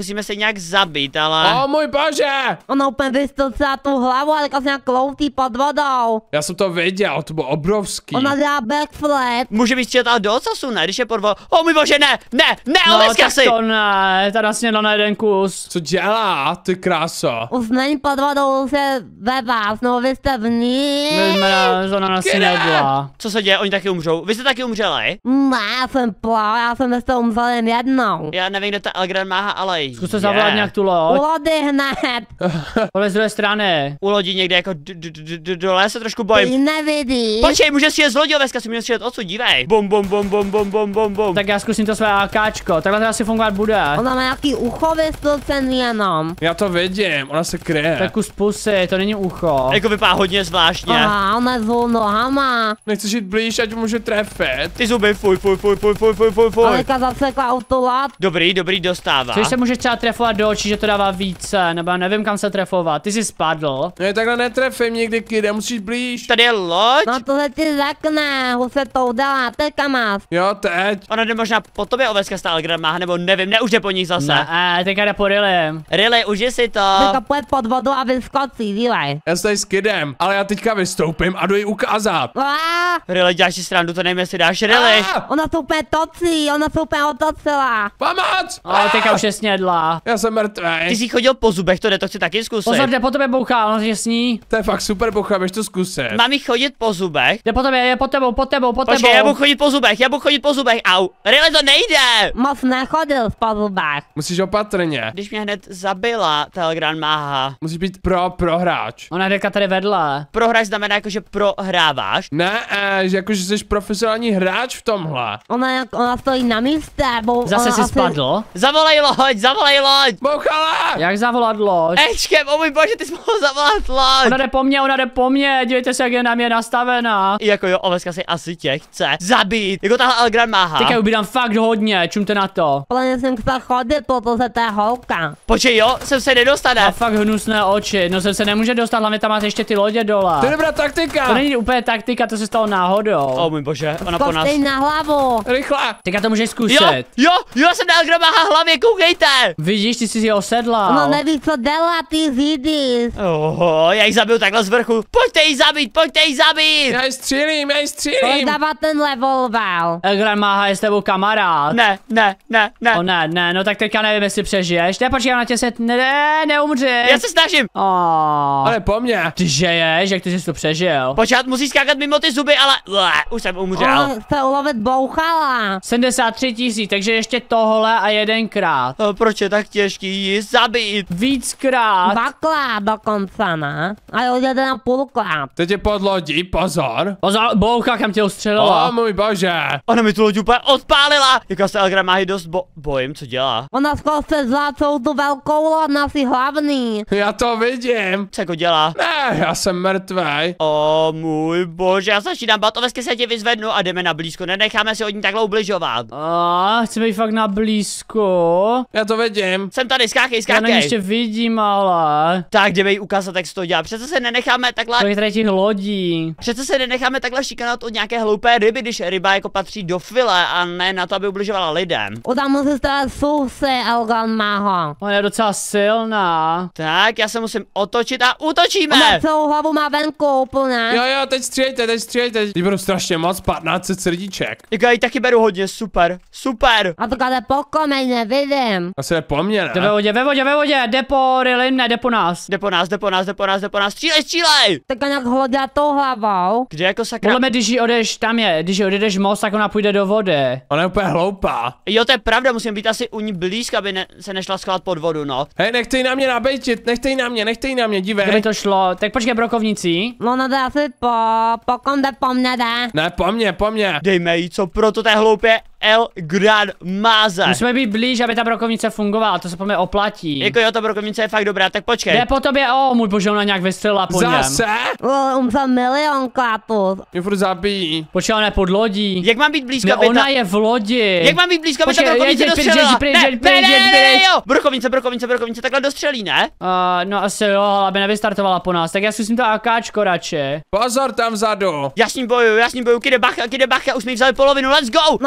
musíme se nějak zabít, ale... O můj bože! Ona úplně vystřelila tu hlavu, ale jako se nějak kloutí pod vodou. Já jsem to viděl, to bylo obrovský. Ona dělá backflip. Může být střelat do ocasu, ne? Když je podvol... O můj bože, ne! Ne! Ne, No, Oveska tak si! to ne, ta nasnědla na jeden kus. Co dělá, ty kráso? Už není pod vodou, už je ve vás, no vy jste v ní. My jsme na, ona nasnědla. Co se děje? Oni taky umřou. Vy jste taky umřeli? Ne, já jsem plál, já jsem zde umřel jen jednou. Já nevím, kde ta Elgran máha, ale Zkuste je. zavolat nějak tu U loď. lody hned. Pojď z druhé strany. U lodi někde jako d- d- d- d- dole se trošku Ty bojím. nevidíš. Počkej, může střílet z lodi, Oveska si může střílet odsud, dívej. Bum, bum, bum, bum, bum, bum, bum, bum. Tak já zkusím to své AKčko, takhle to asi fungovat bude. Ona má nějaký ucho vystřelcený jenom. Já to vidím, ona se kryje. Tak kus pusy, to není ucho. Jako vypadá hodně zvláštně. Aha, ona zů nohama. Nechceš jít blíž, ať můžu trefit. Ty zuby, fuj, fuj, fuj, fuj, fuj, fuj, fuj, fuj. Alika zasekla autolat. Dobrý, dobrý, dostává. Což se může třeba trefovat do očí, že to dává více, nebo já nevím kam se trefovat. Ty jsi spadl. Ne, takhle netrefím nikdy, kide, musíš blíž. Tady je loď. No to se ti řekne, už se to udělá, teďka máš. Jo, teď. Ona jde možná po tobě, Oveska, stále Elgran máha, nebo nevím, ne, už jde po nich zase. Ne, teďka jde po Rillim. Really, uži si to. Teďka pojď pod vodu a vyskočí, dívej. Já jsem tady s kidem, ale já teďka vystoupím a jdu jí ukázat. Ah, Really, děláš si srandu, to nevím, jestli dáš, really. Ah, ona se úplně točí, ona se úplně otočila. pomoc! Ale teďka už je snědla. Já jsem Ty mrtvý. jsi chodil po zubech, to jde, to chci taky zkusit. Pozor, jde po tobě bouchá, ono je sní. To je fakt super, bocha, běž to zkusit. Mám jí chodit po zubech? Jde po tobě, je po tebou, po tebou, po tebou. Počkej, já budu chodit po zubech, já budu chodit po zubech, au. Really, to nejde. Moc nechodil po zubách. Musíš opatrně. Když mě hned zabila ta Elgran máha. Musíš být pro, pro hráč. Ona jde tady vedle. Prohraj znamená jako, že prohráváš. Ne, eh, že jako, že jsi profesionální hráč v tomhle. Ona, jak, ona stojí na místě, bo Zase ona si asi- spadl. Zavolej loď, zavolej loď. Bouchala! Jak zavolat loď? Ečkem, o můj bože, ty jsi mohl zavolat loď. Ona jde po mně, ona jde po mně, dívejte se, jak je na mě nastavená. Jako jo, Oveska si asi tě chce zabít. Jako tahle Elgran máha. Teďka ubírám fakt hodně, čumte na to. Podle mě jsem chtěl chodit, protože to je holka. Počkej, jo, sem se Má nedostane. fakt hnusné oči, no sem se nemůže dostat, hlavně tam máte ještě ty lodě dole. To je dobrá taktika! To není úplně taktika, to se stalo náhodou. O můj bože, ona po nás. Skočtej na hlavu. Rychle! Teďka to můžeš Jo, zkusit. jo, jo, jsem na Elgran máha hlavě, koukejte. Vidíš, ty jsi si ho osedlal. Ona neví, co dělá, ty vidíš. Oho, já ji zabiju takhle z vrchu. Pojďte ji zabít, pojďte ji zabít. Já ji střílím, já ji Pojď střílím! dávat ten revolver. Elgran Máha je s tebou kamarád. Ne, ne, ne, ne. O ne, ne, no tak teďka nevím, jestli přežiješ. Ne, počkej, na tě se, ne, neumři. Já se snažím. Oh. Ale po mně! Ty žeješ, jak ty jsi to přežil. Počkat, musí skákat mimo ty zuby, ale Ule, už jsem umřel. Ona chce ulovit bouchala. sedmdesát tři tisíc, takže ještě tohle a jedenkrát. O, proč je tak těžký ji zabít? Víckrát. Dvakrát dokonce, ne? A jo, jeden a půlkrát. Teď je pod lodí, pozor! Pozor, boucha, kam tě O ustřelila. můj bože! Ona mi tu loď úplně odpálila. Jaká se Elgran máhy dost bo bojím, co dělá. Ona zkouše zlatou tu velkou loď, naši hlavní. Já to vidím! Co jako dělá? Ne, já jsem mrtvej. O můj bože, já začínám bát, Ovesky se tě vyzvednu a jdeme na blízko, nenecháme si od ní takhle ubližovat. A, chceme jít fakt na blízko. Já to vidím. Jsem tady, skákej, Já na ní skákej. ještě vidím, ale. Tak jdeme jí ukázat, jak se to dělá. Přece se nenecháme takhle, Kolik tady těch lodí. přece se nenecháme takhle šikanovat od nějaké hloupé ryby, když ryba jako patří do file a ne na to, aby ubližovala lidem. Ona musí stát sousy, Elgan Máho. Ona je docela silná. Tak, já se musím otočit a útočíme. Ona celou hlavu má venku úplně. Jo, jo, teď střílejte, teď střílejte. Teď budu strašně moc, patnáct set srdíček. Jako já ji taky beru hodně, super, super. A to jde po komej, nevidím. Asi jde po mně, Jde ve ne? vodě, ve vodě, ve vodě, jde po Rillim, ne, jde po nás. Jde po nás, jde po nás, jde po nás, jde po nás, střílej, střílej. Tak nějak hodila tou hlavou. Kde jako sakra? Podle mě, když ji odeš, tam je, když ji odjedeš most, tak ona půjde do vody. Ona je úplně hloupá. Jo, to je pravda, musím být asi u ní blízko, aby ne, se nešla schovat pod vodu, no. Hej, nechte ji na mě nabejtit, nechte ji na mě, nechte ji na mě, Kdyby dívej. to šlo, tak počkej, brokovníci. No, ona jde asi po, pokud jde po mně, jde. Ne, po mně, po mně. Dejme jí, co proto té hloupě Elgran Máze. Musíme být blíž, aby ta brokovnice fungovala, to se po mě oplatí. Jako jo, ta brokovnice je fakt dobrá, tak počkej. Jde po tobě, o můj bože, ona nějak vystřelila po něm. Zase? Uh, Umřel milion klátu. Mě furt zabíjí. Počkej, ona je pod lodí. Jak mám být blízko, Ne, aby ona ta... je v lodi. Jak mám být blízko, aby ta Počkej, brokovnice jeď, jeď, dostřelila? jeď, pryč, Ne, jeď, ne, pryč, ne, jeď, ne, ne, pryč. jo. Brokovnice, brokovnice, brokovnice, takhle dostřelí, ne? Uh, no asi jo, ale aby nevystartovala po nás, tak já zkusím to AKčko radši. Pozor tam vzadu. Já s ním bojuju, já s ním bojuju, kide bacha, kide bacha, už mi vzali polovinu, let's go! No a chce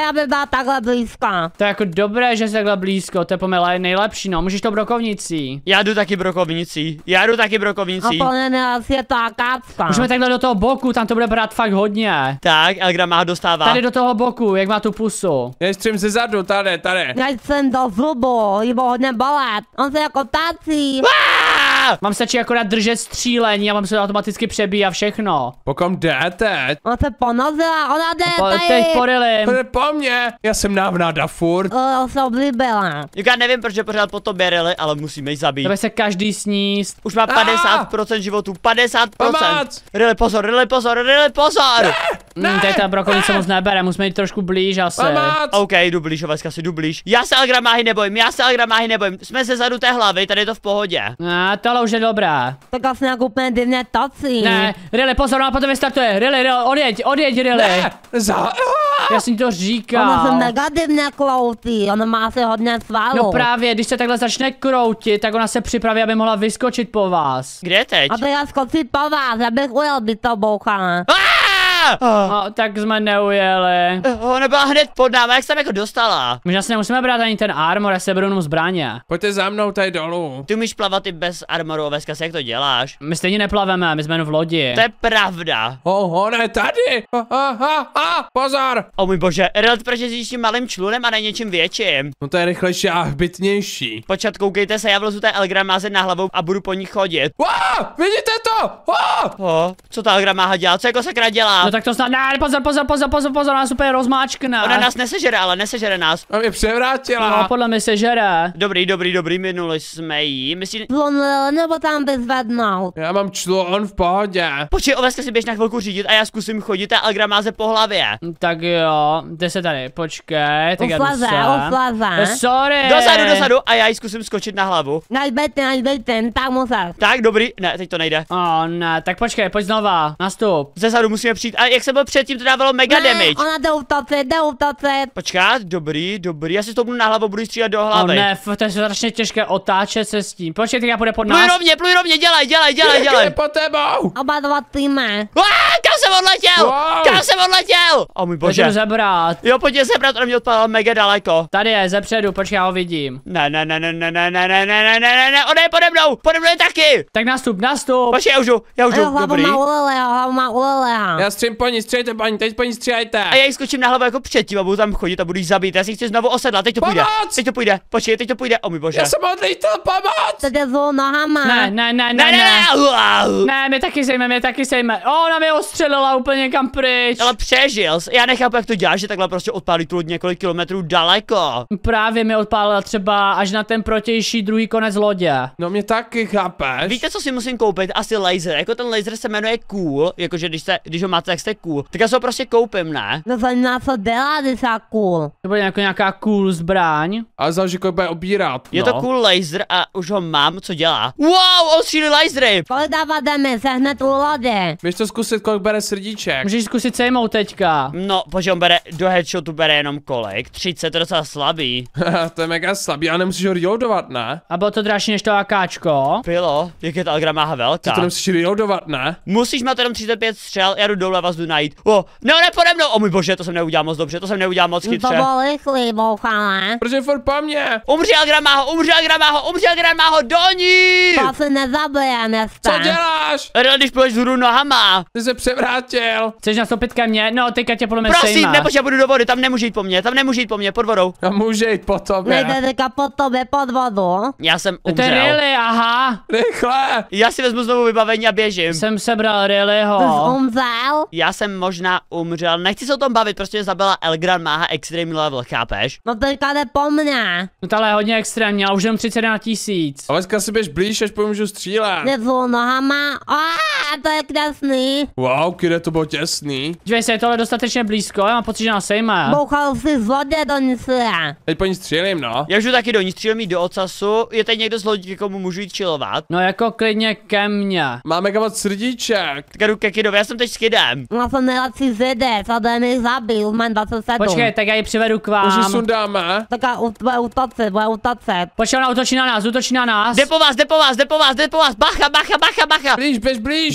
aby byla takhle blízko. To je jako dobré, že jsi takhle blízko, to je pomyle nejlepší, no. Můžeš to brokovnicí. Já jdu taky brokovnicí. Já jdu taky brokovnicí. A plně nejlepší je to akácka. Můžeme takhle do toho boku, tam to bude brát fakt hodně. Tak, Elgramáha dostává. Tady do toho boku, jak má tu pusu. Já střím ze zadu, tady, tady. Já jsem do zubu, jíbo hodně bolet. On se jako tácí. Ah! Mám stačí akorát držet střílení a mám se automaticky přebíjá všechno. Po kom jde teď? On se ponořila, ona jde Po, tady. teď porylim. Jde po mně. Já jsem návnada furt. Uh, se oblíbila. Já nevím, proč je pořád po tobě, Rily, ale musíme ji zabít. Tebe se každý sníst. Už má padesát procent životů, padesát procent. Pomoc! Rily, pozor, Rily, pozor, Rily, pozor! Hmm, tady ta brokovnice moc nebere, musíme jít trošku blíž asi. Pomoc! OK, jdu blíž, Oveska, si jdu blíž. Já se Elgramáhy nebojím, já se Elgramáhy nebojím. Jsme se zadu té hlavy, tady je to v pohodě. A tohle už je dobré. Tak asi nějak úplně divně tocí. Ne, Rily, pozor, ona potom vystartuje. Rily, Rily, odjeď, odjeď, Rily. Ne, za... Já jsem ti to Ona se říkal. negativně kloutí, ona má asi hodně svalů. No právě, když se takhle začne kroutit, tak ona se připraví, aby mohla vyskočit po vás. Kde je teď? Aby já skočit po vás, abych ujel by to bouchala. Ah! No, tak jsme neujeli. Ona byla hned pod námi, jak jsem jako dostala. Možná si nemusíme brát ani ten armor, já se beru jenom zbraně. Pojďte za mnou tady dolů. Ty umíš plavat i bez armoru, Oveska, jak to děláš? My stejně neplaveme, my jsme jen v lodi. To je pravda. Oh, on je tady. Ha, ha, ha, ha. Pozor. O můj bože, Rily, proč jezdíš tím malým člunem a ne něčím větším? No to je rychlejší a hbitnější. Počkat, koukejte se, já vlezu té Elgramáze na hlavu a budu po ní chodit. Wow, vidíte to? Wow. O, co ta Elgramáha dělá? Co jako sakra dělá? No tak to snad, ne, pozor, pozor, pozor, pozor, pozor, nás úplně rozmáčkne. Ona nás nesežere, ale nesežere nás. A mě převrátila. No, podle mě se žere. Dobrý, dobrý, dobrý, minuli jsme jí. Myslí... Zlonil, nebo tam vyzvednout. Já mám člun v pohodě. Počkej, Oveska, si běž na chvilku řídit a já zkusím chodit a Elgramáze po hlavě. Tak jo, jde se tady, počkej, tak já jdu Uslaze, sem. uslaze. Eh, Sorry. Dozadu, dozadu a já jí zkusím skočit na hlavu. Najbejte, najbejte, tak musel. Tak, dobrý, ne, teď to nejde. O ne, tak počkej, pojď znova, nastup. Ze zadu musíme přijít. A jak jsem byl předtím, to dávalo mega Ne, damage. ona jde utočit, jde utočit. Počkat, dobrý, dobrý, já si stoupnu na hlavu, budu jí střílet do O hlavy. ne, f- to je strašně těžké otáčet se s tím. Počkej, tak já půjde pod Pluj nás. rovně, pluj rovně, dělej, dělej, dělej, Je dělej. po tebou. Oba dva týmy. Ah, kam jsem odletěl? Wow. Kam jsem odletěl? O můj Pojď ho bože. zabrat. Jo, pojď se brát, on mě odpadal mega daleko. Tady je, zepředu, počkej, já ho vidím. Ne, ne, ne, ne, ne, ne, ne, ne, ne, ne, ne, ne, on je pode mnou, pode mnou je taky. Tak nastup, nastup. Počkej, já už jdu, já už Jo, jdu, hlavu dobrý. má ulileho, hlavu má ulileho. Já střím po ní, střelte po ní, teď po ní střílejte. A já jí skočím na hlavu jako předtím a budu tam chodit a budu jí zabít. Já si chci znovu osedlat, teď to půjde. Pomoc! Teď to půjde, počkej, teď to půjde, o můj bože. Já jsem odlítl, pomoc. To jde zlou nohama. Ne, ne, ne, Ne, ne, ne, ne. ne, uau. Ne, mě taky sejme, mě taky sejme. O, ona mě ostřelila úplně kam pryč. Ale přežil jsi. Já nechápu, jak to děláš, že takhle prostě odpálí tu loď několik kilometrů daleko. Právě mi odpálila třeba až na ten protější druhý konec lodě. No mě taky, chápeš? Víte, co si musím koupit? Asi laser. Jako ten laser se jmenuje cool, jakože když, se, když ho máte, tak jste cool. Tak já se ho prostě koupím, ne? No zajímá, co dělá, když je cool. To bude jako nějaká cool zbraň. Ale záleží, kolik bude obírat. Je No. to cool laser a už ho mám, co dělá? Wow, on střílí lasery! Kolik dává jdeme, se hned u lodě. Běž to zkusit, kolik bere srdíček. Můžeš zkusit sejmout teďka. No, protože on bere, do headshotu bere jenom kolik? třicet, to je docela slabý. To je mega slabý, a nemusíš ho reloadovat, ne? A bylo to dražší než to AKčko. Pilo, jak je ta Elgramáha Ty velká. to nemusíš reloadovat, ne? Musíš mít jenom třicet pět střel, já jdu dolů a vás jdu najít. O, ne, ne, pode mnou, o můj bože, to jsem neudělal moc dobře, to jsem neudělal moc No to chytře. bylo rychlý, bouchala. Protože je furt po mně. Umřel Elgramáho, umřel Elgramáho, umřel Elgramáho, do ní! To se nezabije, města. Co děláš? Ryle, když půjdeš vzhůru nohama. Ty se převrátil. Chceš nastoupit ke mně? No, teďka tě podle mě Prosím, sejme. nebo já budu do vody, tam nemůže jít po mně, tam nemůže jít po mně, pod vodou. A může jít po tobě. Nejde teďka po tobě pod vodu. Já jsem To je umřel. Riley, aha. Rychle. Já si vezmu znovu vybavení a běžím. Jsem sebral Ty jsi Rileyho. umřel? Já jsem možná umřel, nechci se o tom bavit, prostě mě zabila Elgramáha Extreme Level, chápeš? No teďka jde po mně. No tohle je hodně extrémní, ale už jenom třicet jedna tisíc. Ale dneska si běž blíž, až pomůžu střílet. Jde zlou nohama. A to je krásný. Wow, kde to bylo těsný. Dívej se, je tohle dostatečně blízko, já mám pocit, že nás sejme. Bouchal si z lodě do nisle. Teď po ní střílím, no. Já už jdu taky do ní, střílím jí do ocasu, je tady někdo z lodí, komu můžu jít chillovat. No jako klidně ke mně. Máme mega moc srdíček. Tak jdu ke Kidovi, já jsem teď s Kidem. Já jsem nejlepší zjedec, a jde mi zabil, už mám dvacet sedm. Počkej, tak já ji přivedu k Už ji vám. sundáme. Tak a u- bude utočit, bude utočit. Počkej, ona útočí na nás, útočí na nás. Jde po vás, jde po vás, jde po vás, jde po vás, bacha, bacha, bacha, bacha. Blíž, běž blíž.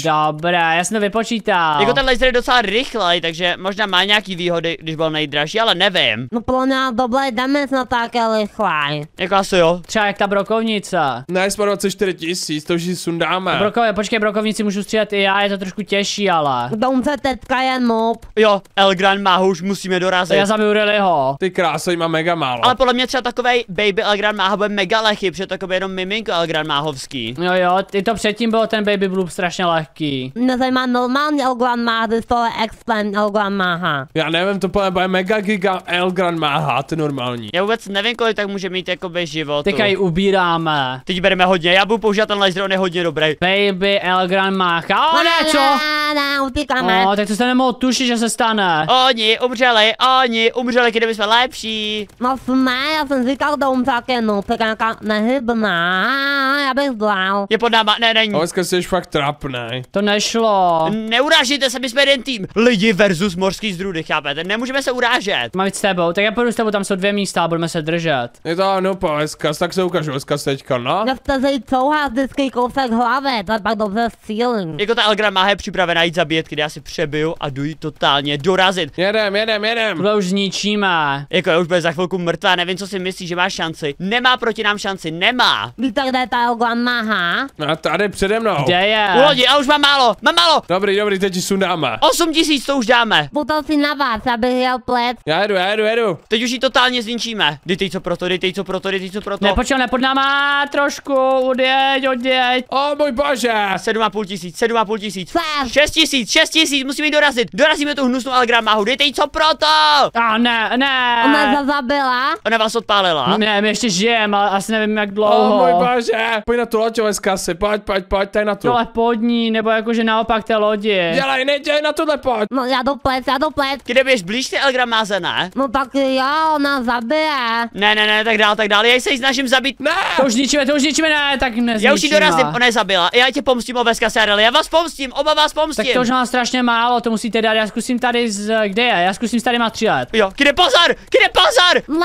Dobré, já jsem to vypočítal. Jako ten laser je docela rychlej, takže možná má nějaký výhody, když byl nejdražší, ale nevím. No podle mě doble jdeme na také rychlej. Jako asi jo. Třeba jak ta brokovnice. Ne, jsme dvacet čtyři tisíc, to už si sundáme. Brokové, počkej, brokovnici můžu střílet i já, je to trošku těžší, ale. Doumce teďka je noob. Jo, Elgran má už musíme dorazit. Já zabiju Rillyho. Ty krása, jí má mega málo. Ale podle mě třeba takovej baby Elgran Máha bude mega lehký, protože takový jenom miminko Elgran Máhovský. Jo jo, i to předtím bylo ten Baby Bloop strašně lehký. Mě zajímá normální Elgran Máha, když tohle Explain Elgran Máha. Já nevím, to bude mega giga Elgran Máha, to je normální. Já vůbec nevím, kolik tak může mít jakoby životu. Teďka ji ubíráme. Teď bereme hodně, já budu používat ten laser, on je hodně dobrý. Baby Elgran Mácha. O ne, co? Ne, utíkáme. O, tak to jste nemohl tušit, že se stane. Oni umřeli, oni umřeli, kdyby jsme lepší. No jsme, já jsem říkal Doumcák je noob, tak nějaká nehybná. Já bych zdál. Je pod náma, ne, není. Ale dneska jsi fakt trapnej. To nešlo. Neurážíte se, my jsme jeden tým. Lidi versus morský zdrudy, chápete? Nemůžeme se urážet. Mám jít s tebou, tak já půjdu s tebou, tam jsou dvě místa a budeme se držet. Je to no poveskas, tak se ukážu veskas teďka, no. Nechce se jít souhat vždycky kousek hlavy, to je pak dobře střílím. Jako ta Elgran Máha je připravená jít zabíjet, kdy já si přebiju a jdu jí totálně dorazit. Jedem, jedem, jedem. Tohle už zničíme. Jako já už bude za chvilku mrtvá, nevím, co si myslí, že má šanci. Nemá proti nám šanci, nemá. Víte, kde je ta Elgran Máha? A tady přede mnou. Kde je? U lodi, a už mám málo, mám málo. Dobrý, dobrý, teď ti sundáme. osm tisíc to už dáme. Putal si na vás, abych jel plet. Já jedu, já jedu, jedu. Teď už ji totálně zničíme. Dejte co proto, dejte co proto, dejte co proto. Nepočel, nepod náma, trošku, odjeď, odjeď. O můj bože. sedm a půl tisíc, sedm a půl tisíc. Sám. šest tisíc, šest tisíc, musíme jí dorazit. Dorazíme tu hnusnou Elgran Máhu, dejte jí co proto. A ne, ne. Ona se zabila. Ona vás odpálila. Ne, my ještě žijeme, ale asi nevím jak O dlouho. můj bože. Pojď na tu loď veskas, pojď, pojď, pojď, tady na tu. Tohle pod ní, nebo jakože naopak té lodi. Dělej, nedělej na tohle, pojď. No já jdu plet, já jdu plet. Kde běž blíž ty Elgran Máze, ne? No tak jo, ona zabije. Ne, ne, ne, tak dál, tak dál. Já se jí snažím zabít. Ne. To už zničíme, to už zničíme, ne, tak nezničíme. Já už ji dorazím, ona je zabila. Já tě pomstím, Oveska Sareli, já vás pomstím, oba vás pomstím. Tak to už mám strašně málo, to musíte dát, já zkusím tady z, kde je, já zkusím s tady má střílet. Jo, kde pozor, kde pozor,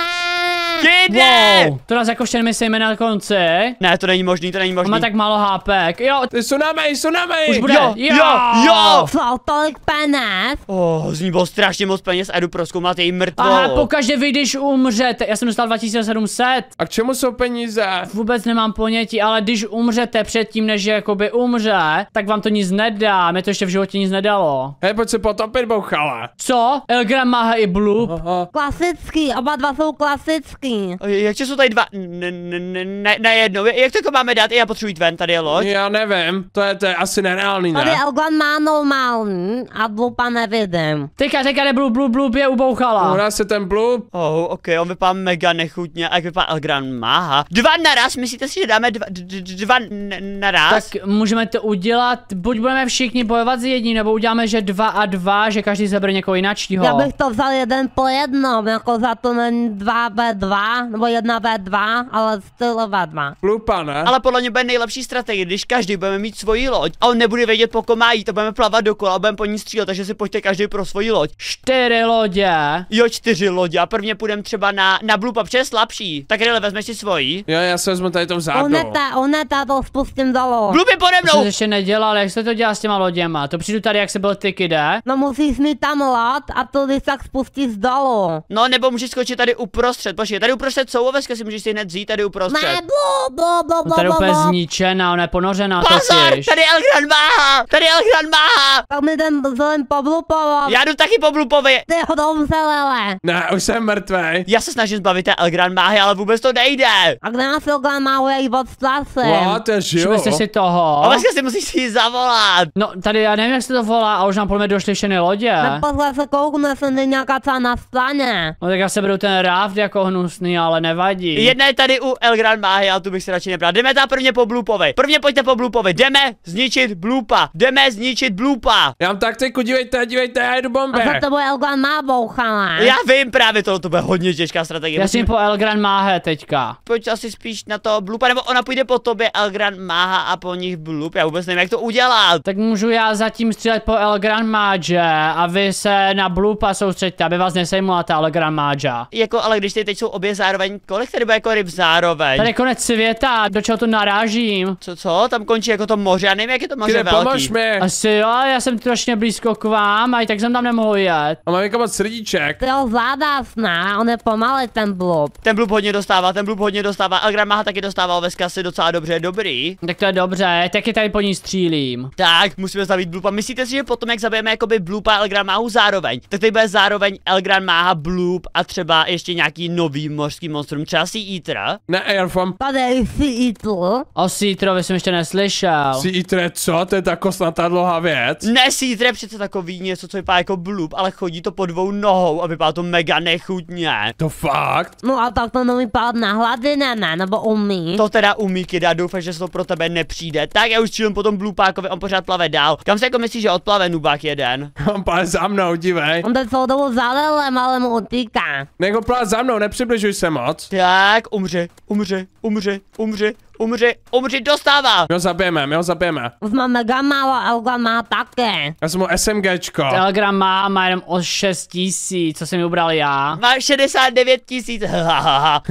Ne. kde? Wow, to nás jako všem myslíme na konci. Ne, to není možný, to není On možný. má tak málo hápek, jo, Ty sunamej, sunamej. už bude, Jo, jo, jo. Co, tolik peněz? Oh, z ní bylo strašně moc peněz a jdu prozkoumat její mrtvou. aha, pokaždé vy, když umřete, já jsem dostal dva tisíce sedm set. A k čemu jsou peníze? Vůbec nemám ponětí, ale když umřete předtím, než jakoby umře, tak vám to nic nedá, mě to ještě v životě nic nedalo. Hej, pojď se potopit, bouchala. Co? Elgran Máha i Bloop? Aha. Klasický, oba dva jsou klasický. Jak jsou tady dva n- n- n- ne- najednou, jak to jako máme dát? Já potřebuji ven, tady je loď. Já nevím, to je, to je asi nereálný, Tady ne? Elgran má normální a Bloopa nevidím. Teďka, teďka jde Bloop, Bloop, Bloop je ubouchala. U nás je ten blub. Oh, ok, on vypadá mega nechutně, a jak vypadá Elgran Máha. Dva naraz, myslíte si, že dáme dva, d- d- dva n- naraz? Tak můžeme to udělat, buď budeme všichni bojovat s jedním, nebo uděláme, že dva a dva, že každý zabere někoho jináčího. Já bych to vzal jeden po jednom, jako za to není dva ve dva, nebo jedna ve dva, ale styl ve dva. Blupa, ne? Ale podle mě bude nejlepší strategie, když každý budeme mít svoji loď a on nebude vědět, po kom má jít, a budeme plavat dokola a budeme po ní střílet, takže si pojďte každý pro svoji loď. Čtyři lodě. Jo, čtyři lodě a prvně půjdeme třeba na, na Bloopa, protože je slabší. Tak Ryle, vezmeš si svoji. Jo, já se vezmu tady to vzadu. Uneta, uneta, to spustím dolů. Bloop je pode To jsi mnou! ještě nedělal, jak se to dělá s těma loděma? To přijdu tady, jak se byl ty jde. No musíš mít tam loď a to když tak spustíš dolů. No, nebo můžeš skočit tady uprostřed, počkej, tady uprostřed jsou oveska, si můžeš si hned vzít tady uprostřed. Ne, blu, blu, blu, No blu, tady je blu, úplně blu. zničená, ona je ponořená Pozor, totiž. tady je Elgran Máha, tady je Elgran Máha. Tak mi ten zelen poblupovat. Já jdu taky po Bloopovi. Ty hodou zelele. Ne, už jsem mrtvej. Já se snažím zbavit té Elgran Máhy, ale vůbec to nejde. A kde nás Elgran má jí od stlasem? What, to je žiju. Všimli jste si toho? Oveska si musíš si ji zavolat. No tady já nevím, jak se to volá, a už nám podle mě došly všechny lodě. Neposle se kouknu, jestli není nějaká celá na straně. No tak já se beru ten raft jako hnusný, ale nevadí. Jedna je tady u Elgran Máhy, ale tu bych se radši nebral. Jdeme tam prvně po Bloopovi. Prvně pojďte po Bloopovi. Jdeme zničit Bloopa. Jdeme zničit Bloopa. Já mám taktiku, dívejte, dívejte, já jedu A bombe. za tebou Elgran má bouchala. Já vím právě to, to bude hodně těžká strategie. Já jsem Musíme- po Elgran Máhe teďka. Pojď asi spíš na to Bloopa, nebo ona půjde po tobě Elgran Máha a po nich Bloop. Já vůbec nevím, jak to udělat. Tak můžu já zatím střílet po El Gran Magia a vy se na Bloopa soustřeďte, aby vás nesejmula ta El Gran Magia. Jako, ale když tady teď jsou obě zároveň, kolik tady bude jako ryb zároveň? Tady je konec světa, do čeho to narážím? Co, co? Tam končí jako to moře, já nevím, jak je to moře Kde, velký. pomož mi. Asi jo, já jsem trošku blízko k vám, a i tak jsem tam nemohl jet. A mám moc srdíček. Ty ho zvládá sná, on je pomalej ten blub. Ten blub hodně dostává, ten blub hodně dostává, El Gran Maha taky dostává oveska asi docela dobře, dobrý. Tak to je dobře, taky tady po ní střílím. Tak, musíme zabít Bloopa. Myslíte si, že potom, jak zabijeme jakoby Bloopa a El Gran Mahu zároveň, tak tady bude zároveň El Gran Maha, Bloop a třeba ještě nějaký nový mořský monstrum, třeba Sea Eater? Ne, Airfam. Tady je Sea Eater. O Seatrovi jsem ještě neslyšel. Sea Eater je co? To je ta kostnatá dlouhá věc. Ne, Sea Eater je přece takový něco, co vypadá jako Bloop, ale chodí to po dvou nohou a vypadá to mega nechutně. To fakt? No a tak to neumí padat na hladině, ne? Nebo umí? To teda umí, kida, doufám, že se to pro tebe nepřijde. Tak já už střílím po tom Bloopákovi, on pořád plave dál. Kam se jako myslíš, že odplave nubák jeden? On pál za mnou, dívej. On jde celou dobu za lelem, ale mu utíká. Nech ho plát za mnou, nepřibližuj se moc. Tak, umři, umři, umři, umři, umři, umři, dostává! My ho zabijeme, my ho zabijeme. Už má mega málo, Elga má také. Já jsem mu SMGčko. Telegram má, má jenom o šest tisíc, co jsem mi ubral já. Má šedesát devět tisíc, hahaha.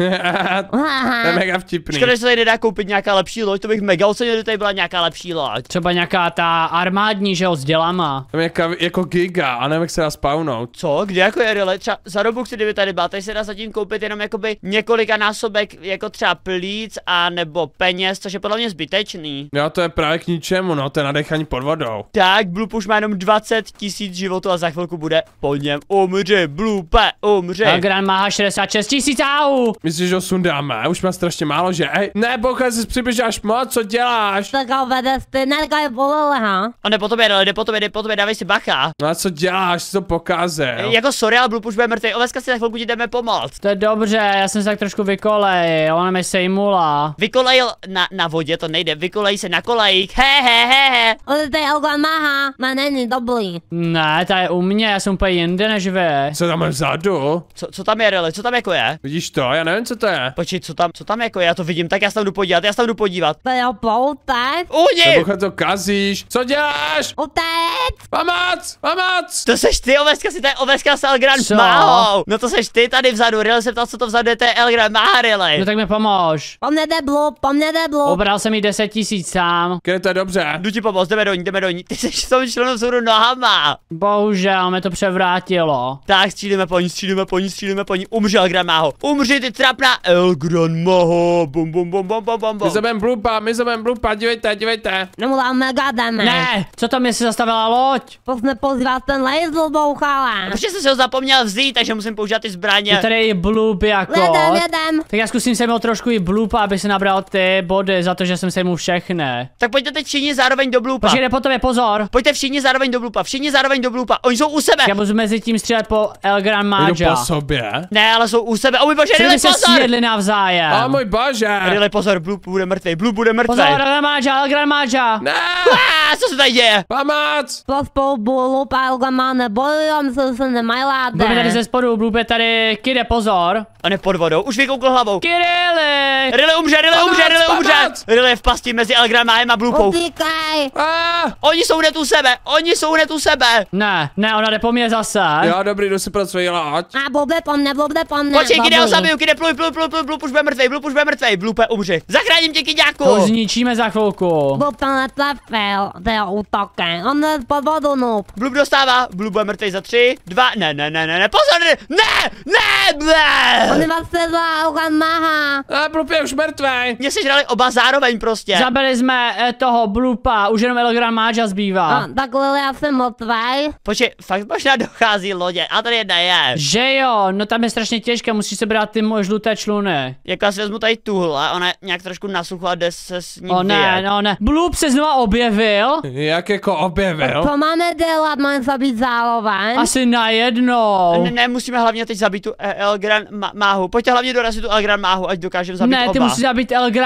To je mega vtipný. Škoda, že se tady nedá koupit nějaká lepší loď, to bych mega ocenil, kdyby tady byla nějaká lepší loď. Třeba nějaká ta armádní, že jo, s dělama. Tam je jako, jako giga, a nevím, jak se dá spawnout. Co? Kde jako je rele? Třeba za dobu, kdyby tady byla, tady se dá zatím koupit jenom jakoby několika násobek, jako třeba plíc a nebo peněz, což je podle mě zbytečný. Jo, to je právě k ničemu, no, to je nadechání pod vodou. Tak, Bloop už má jenom dvacet tisíc životů a za chvilku bude po něm. Umři, Bloope, umři. Elgran má šedesát šest tisíc, au! Myslíš, že ho sundáme? Už má strašně málo, že? Ej, ne, bocha, jsi přibližáš moc, co děláš? Tak ho vede ty, nechaj volele, ha? On jde po tobě, rele, jde po tobě, jde po tobě, dávej si bacha. No a co děláš, jsi to pokazil. Jako sorry, ale Bloop už bude mrtvý, oveska si za chvilku ti jdeme pomoct. To je dobře, já jsem se tak trošku vykolejil, ona mi sejmula. Vykolejil na, na vodě, to nejde, vykolej se na kolejích, he he he he. On tady Elga má, má není dobrý. Ne, ta je u mě, já jsem úplně jinde než vy. Co tam máš vzadu? Co, co tam je, rele, co tam jako je? Vidíš to? Já nevím, co to je. Počkej, co tam, co tam jako je, já to vidím, tak já se tam jdu podívat, já se tam jdu podívat. To je poutek. Uni! Bocha, to kazíš. Co děláš? Utéct! Pomoc! Pomoc! To seš ty, oveska si, to je oveska s El Gran Co? Mahou. No to seš ty tady vzadu, Rille se ptal, co to vzadu je, to je El Gran Maha, Rille. No tak mi pomož. Po mně jde blub, po mně jde blub. Ubral jsem jí deset tisíc sám. Kde to je dobře. Jdu ti pomoct, jdeme do ní, jdeme do ní, ty seš s tou členou vzadu nohama. Bohužel, mi to převrátilo. Tak, střílíme po ní, střílíme po ní, střílíme po ní, umři El Gran Maho, umři ty trapná El Gran Maho, bum bum bum bum bum bum My bum. zabijeme Bloopa, my zabijeme Bloopa, dívejte, dívejte. Nemu dám mega jdeme. Ne, co tam je, si zastavila loď? Posne pozvat ten laser bouchala. Protože jsem si ho zapomněl vzít, takže musím používat ty Je zbraně. tady i Bloop jako. Jedem, jedem. Tak já zkusím se trošku i Bloopa, aby se nabral ty body za to, že jsem se mu všechny. Tak pojďte teď všichni zároveň do Bloopa. Počkej, jde po tobě, pozor. Pojďte všichni zároveň do Bloopa, všichni zároveň do Bloopa, oni jsou u sebe. Já budu mezi tím střílet po El Gran Jdu Magia. po sobě. Ne, ale jsou u sebe, o můj bože, Chci, Rille, by se pozor. sjedli navzájem. O můj bože. Rille, pozor, Bloop bude mrtvý, Bloop bude mrtvý. Pozor, El Gran Magia, El Gran Magia. Ne. Ah, co se tady děje? Pomoc. Pospolu blub a Elga má nebojujom se, se nemají Bloop je tady láde. ze spodu, Bloop je tady, Kide, pozor. On je pod vodou, už vykoukl hlavou. Kirili! Rille umře, Rille Pomoc, umře, Rille umře. pomoc. Rille je v pasti mezi El Gran Mahem a Bloopou. Utíkaj. Ah. Oni jsou hned u sebe, oni jsou hned u sebe. Ne, ne, ona jde po mně zase. Jo, dobrý, jdu si pro svoji loď. A blub jde po mně, blub jde po mně. Počkej, kde ho dobrý. zabiju, kde pluj, pluj, pluj, pluj, Bloop už bude mrtvej, Bloop už bude mrtvej, Bloope umři. Zachráním tě, To kyďáku. zničíme za chvilku. Blub to netrefil, to je útokem. On jde pod vodu, noob. Bloop dostává, Bloop bude mrtvej za tři, dva, ne, ne, ne, ne, ne, pozor, ne, ne, On ne. je vás sedla, Elga má. A Bloop je už mrtvej. Mě sežrali oba zároveň prostě. Zabili jsme eh, toho Bloopa, už jenom El Gran Magia zbývá. A, tak Lili, já jsem mrtvej. Počkej, fakt možná dochází lodě, a tady jedna je. Že jo, no tam je strašně těžké, musíš se brát ty moje žluté čluny. Jako já si vezmu tady tuhle, ona nějak trošku nasuchla, jde se s ní O ne, vyjet. no ne. Bloop se znova objevil. Jak jako objevil? Co máme dělat, máme zabít zároveň? Asi najednou. Ne, ne, musíme hlavně teď zabít tu eh, El Gran Ma- Mahu. Pojďte hlavně dorazit tu El Gran Mahu, ať dokážeme zabít Ne, ty oba. musíš zabít El Gran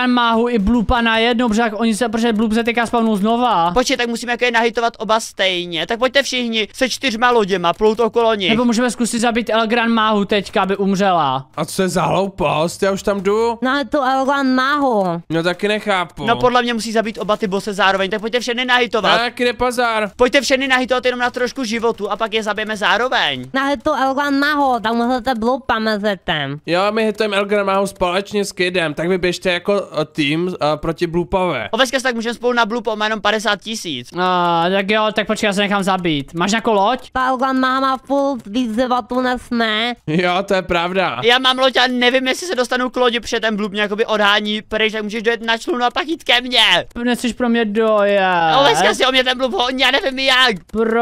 Elgran Máhu i Bloopa najednou, protože oni se, protože Bloop se teďka spavnou znova. Počkej, tak musíme jako je nahitovat oba stejně. Tak pojďte všichni se čtyřma loděma, plout okolo nich. Nebo můžeme zkusit zabít Elgran Máhu teďka, aby umřela. A co je za hloupost? Já už tam jdu? No je tu Elgran Máhu. No taky nechápu. No podle mě musí zabít oba ty bose zároveň, tak pojďte všechny nahitovat. Tak jde pozor. Pojďte všechny nahitovat jenom na trošku životu a pak je zabijeme zároveň. No je tu Elgran Máhu, tak můžete Bloopa mezi tím. Jo, my hitujeme Elgran Máhu společně s Kidem, tak vy běžte jako uh, tým uh, proti Bloopovi. Oveska, tak můžeme spolu na Bloop jenom padesát tisíc. No, tak jo, tak počkej, já se nechám zabít. Máš nějakou loď? Ta Elgran Máhu má full víc životů než ne. Jo, to je pravda. Já mám loď a nevím, jestli se dostanu k lodi, protože ten Bloop mě jakoby odhání pryč, tak můžeš dojet na člunu a pak jít ke mně. Nechceš pro mě dojet? Oveska si o mě ten Bloop hodně, já nevím jak.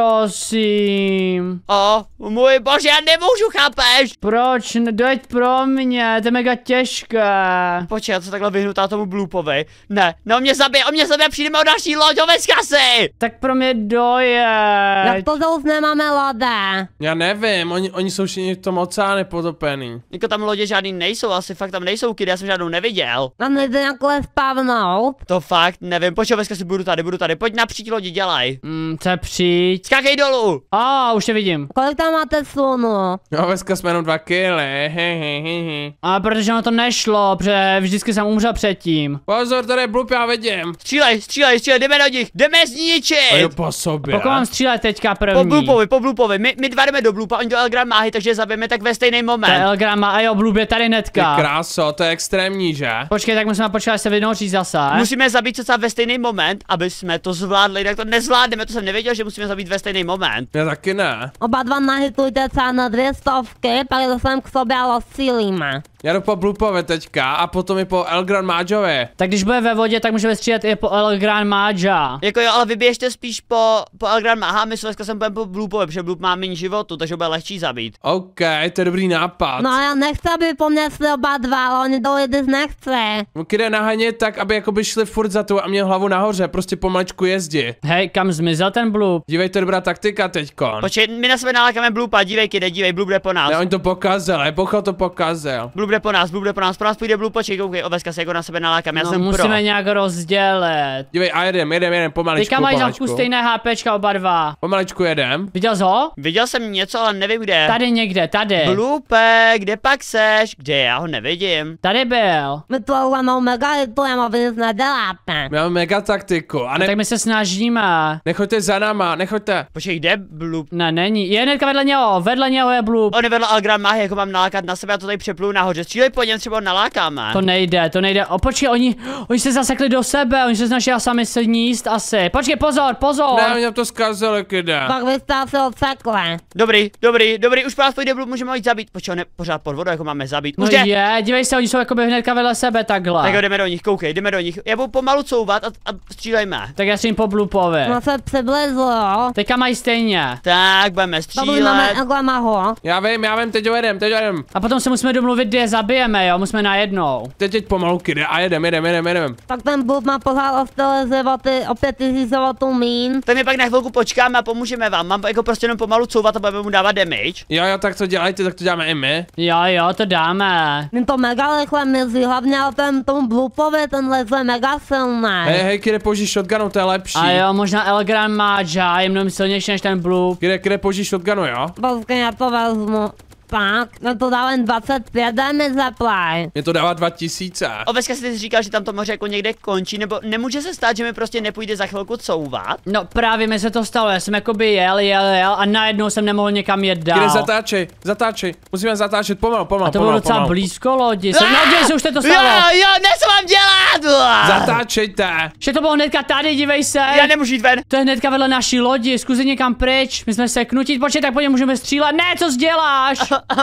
Prosím. O, můj bože, já nemůžu, chápeš? Proč? Dojeď pro mě, to je mega těžké. Počkej, já to takhle vyhnutá tomu Bloopovi. Ne, ne, on mě zabije, on mě zabije, přijdeme o další loď, Oveska si. Tak pro mě dojeď. Jak to, že už nemáme lode? Já nevím, oni, oni jsou všichni v tom oceánu potopený. Jako tam lodě žádný nejsou, asi fakt tam nejsou, Kid, já jsem žádnou neviděl. A nejde nějakhle spavnout? To fakt nevím, počkej, Oveska si budu tady, budu tady, pojď napříč lodi, dělaj. Mm, co přijď? Skákej dolů. A oh, už tě vidím. Kolik tam máte slunu? Jo, dneska jsme jenom dva kily. He, he, he, he. A protože ono to nešlo, protože vždycky jsem umřel předtím. Pozor, tady je Bloop, já vidím. Střílej, střílej, střílej, jdeme do nich, jdeme A jo, zničit. po sobě. Pokud mám střílet teďka první. Po Bloopovi, po Bloopovi, my, my dva jdeme do Bloopa, oni do Elgran Máhy, takže je zabijeme tak ve stejný To je moment. Elgran má, a jo, Bloop je tady Ty hnedka. kráso, to je extrémní, že? Počkej, tak musíme počkat, až se vynoří zase. Musíme zabít cca ve stejný moment, aby jsme to zvládli, tak to nezvládneme, to jsem nevěděl, že musíme zabít ve stejný moment. Já taky ne. Oba dva nahitujte třeba na dvě stovky, pak dostaneme k sobě a rozcílíme. Já jdu po Bloopovi teďka a potom i po Elgran Mážovi. Tak když bude ve vodě, tak můžeme střílet i po Elgran Máža. Jako jo, ale vy běžte spíš po, po Elgran Máha, my s Veska jsem po Bloopovi, protože Bloop má méně životu, takže ho bude lehčí zabít. OK, to je dobrý nápad. No já nechci, aby po mně šli oba dva, ale oni jdou, když nechce. Kde nahánět tak, aby jakoby šli furt za tu a měl hlavu nahoře, prostě pomalečku jezdí. Hej, kam zmizel ten Bloop? Dívej, to je dobrá taktika teďkon. Počkej, my na sebe nalákáme Bloopa, dívej, Kide, dívej, Bloop jde po nás. Ne, on to pokazil, Bochal to pokazil. Bloop jde po nás, Bloop jde po nás, po nás půjde Bloop, počkej, koukej, Oveska se jako na sebe nalákám, já No, jsem musíme pro. nějak rozdělit. Dívej, a jedem, jedem, jedem, pomaličku, Teďka mají za pomaličku. chvilku stejné HPčka oba dva. Pomaličku jedem. Viděl jsi ho? Viděl jsem něco, ale nevím kde. Tady někde, tady. Bloope, kde pak seš? Kde, já ho nevidím. Tady byl. My tu Elganou mega hitujeme a vy nic neděláte. My máme mega taktiku. A No, ne, tak my se snažíme. nechoďte za náma, nechoďte. Počkej, kde Bloop? Ne, není. Je hnedka vedle něho, vedle něho je Bloop. On je vedle Elgran Máhy, jako mám nalákat na sebe a to tady přepluju nahoře. Střílej po něm, třeba ho nalákáme. To nejde, to nejde. O, počkej, oni, oni se zasekli do sebe, oni se snaží sami se níst asi. Počkej, pozor, pozor. Ne, oni nám to zkazili, kide. Pak vy jste asi odsekli. Dobrý, dobrý, dobrý, už po nás půjde Bloop, můžeme ho jít zabít. Počkej, on je pořád pod vodou, jako máme zabít. No Už jde. je, dívej se, oni jsou jakoby hnedka vedle sebe takhle. Tak jo, jdeme do nich, koukej, jdeme do nich. Já budu pomalu couvat a, a střílejme. Tak já střílím po Bloopovi. No se přibližilo. Teďka mají stejně. Tak, budeme Tady máme střílet. Elgran Máhu. Já vím, já vím, teď jedem, teď jedem. A potom se musíme domluvit, kdy je zabijeme, jo, musíme najednou. Teď, teď pomalu, kide, a jedem, jedem, jedem, jedem. Tak ten Bloop má pořád ostyle životy, o pět tisíc životů mín. Tak my pak na chvilku počkáme a pomůžeme vám. Mám jako prostě jenom pomalu couvat a budeme mu dávat damage. Jo, jo, tak to dělejte, tak to děláme i my. Jo, jo, to dáme. Mně to mega rychle mizí, hlavně ale ten tomu Bloopovi, ten les je mega silný. Hej, hej, kide, použij shotgunu, to je lepší. A jo, možná Elgran Máža je mnohem silnější než ten Bloop. Kide, kide, použij shotgunu, jo? Počkej, já to vezmu. Tak, no to dá jen dvacet pět, dej mi zaplaj. Mě to dává dva tisíce. Oveska si ty říkal, že tam to moře jako někde končí, nebo nemůže se stát, že mi prostě nepůjde za chvilku couvat? No právě mi se to stalo, já jsem jakoby jel, jel, jel a najednou jsem nemohl někam jet dál. Kide, zatáčej, zatáčej, musíme zatáčet pomalu, pomalu, A to bylo pomalu, docela pomalu. blízko lodi. Se, no, děj se, už to stalo. Jo, jo, ne, co mám dělat? Zatáčejte. Že to bylo hnedka tady, dívej se. Já nemůžu jít ven. To je hnedka vedle naší lodi, zkus jít někam pryč. My jsme se knutit, počkej, tak po něm můžeme střílet. Ne, co jsi děláš?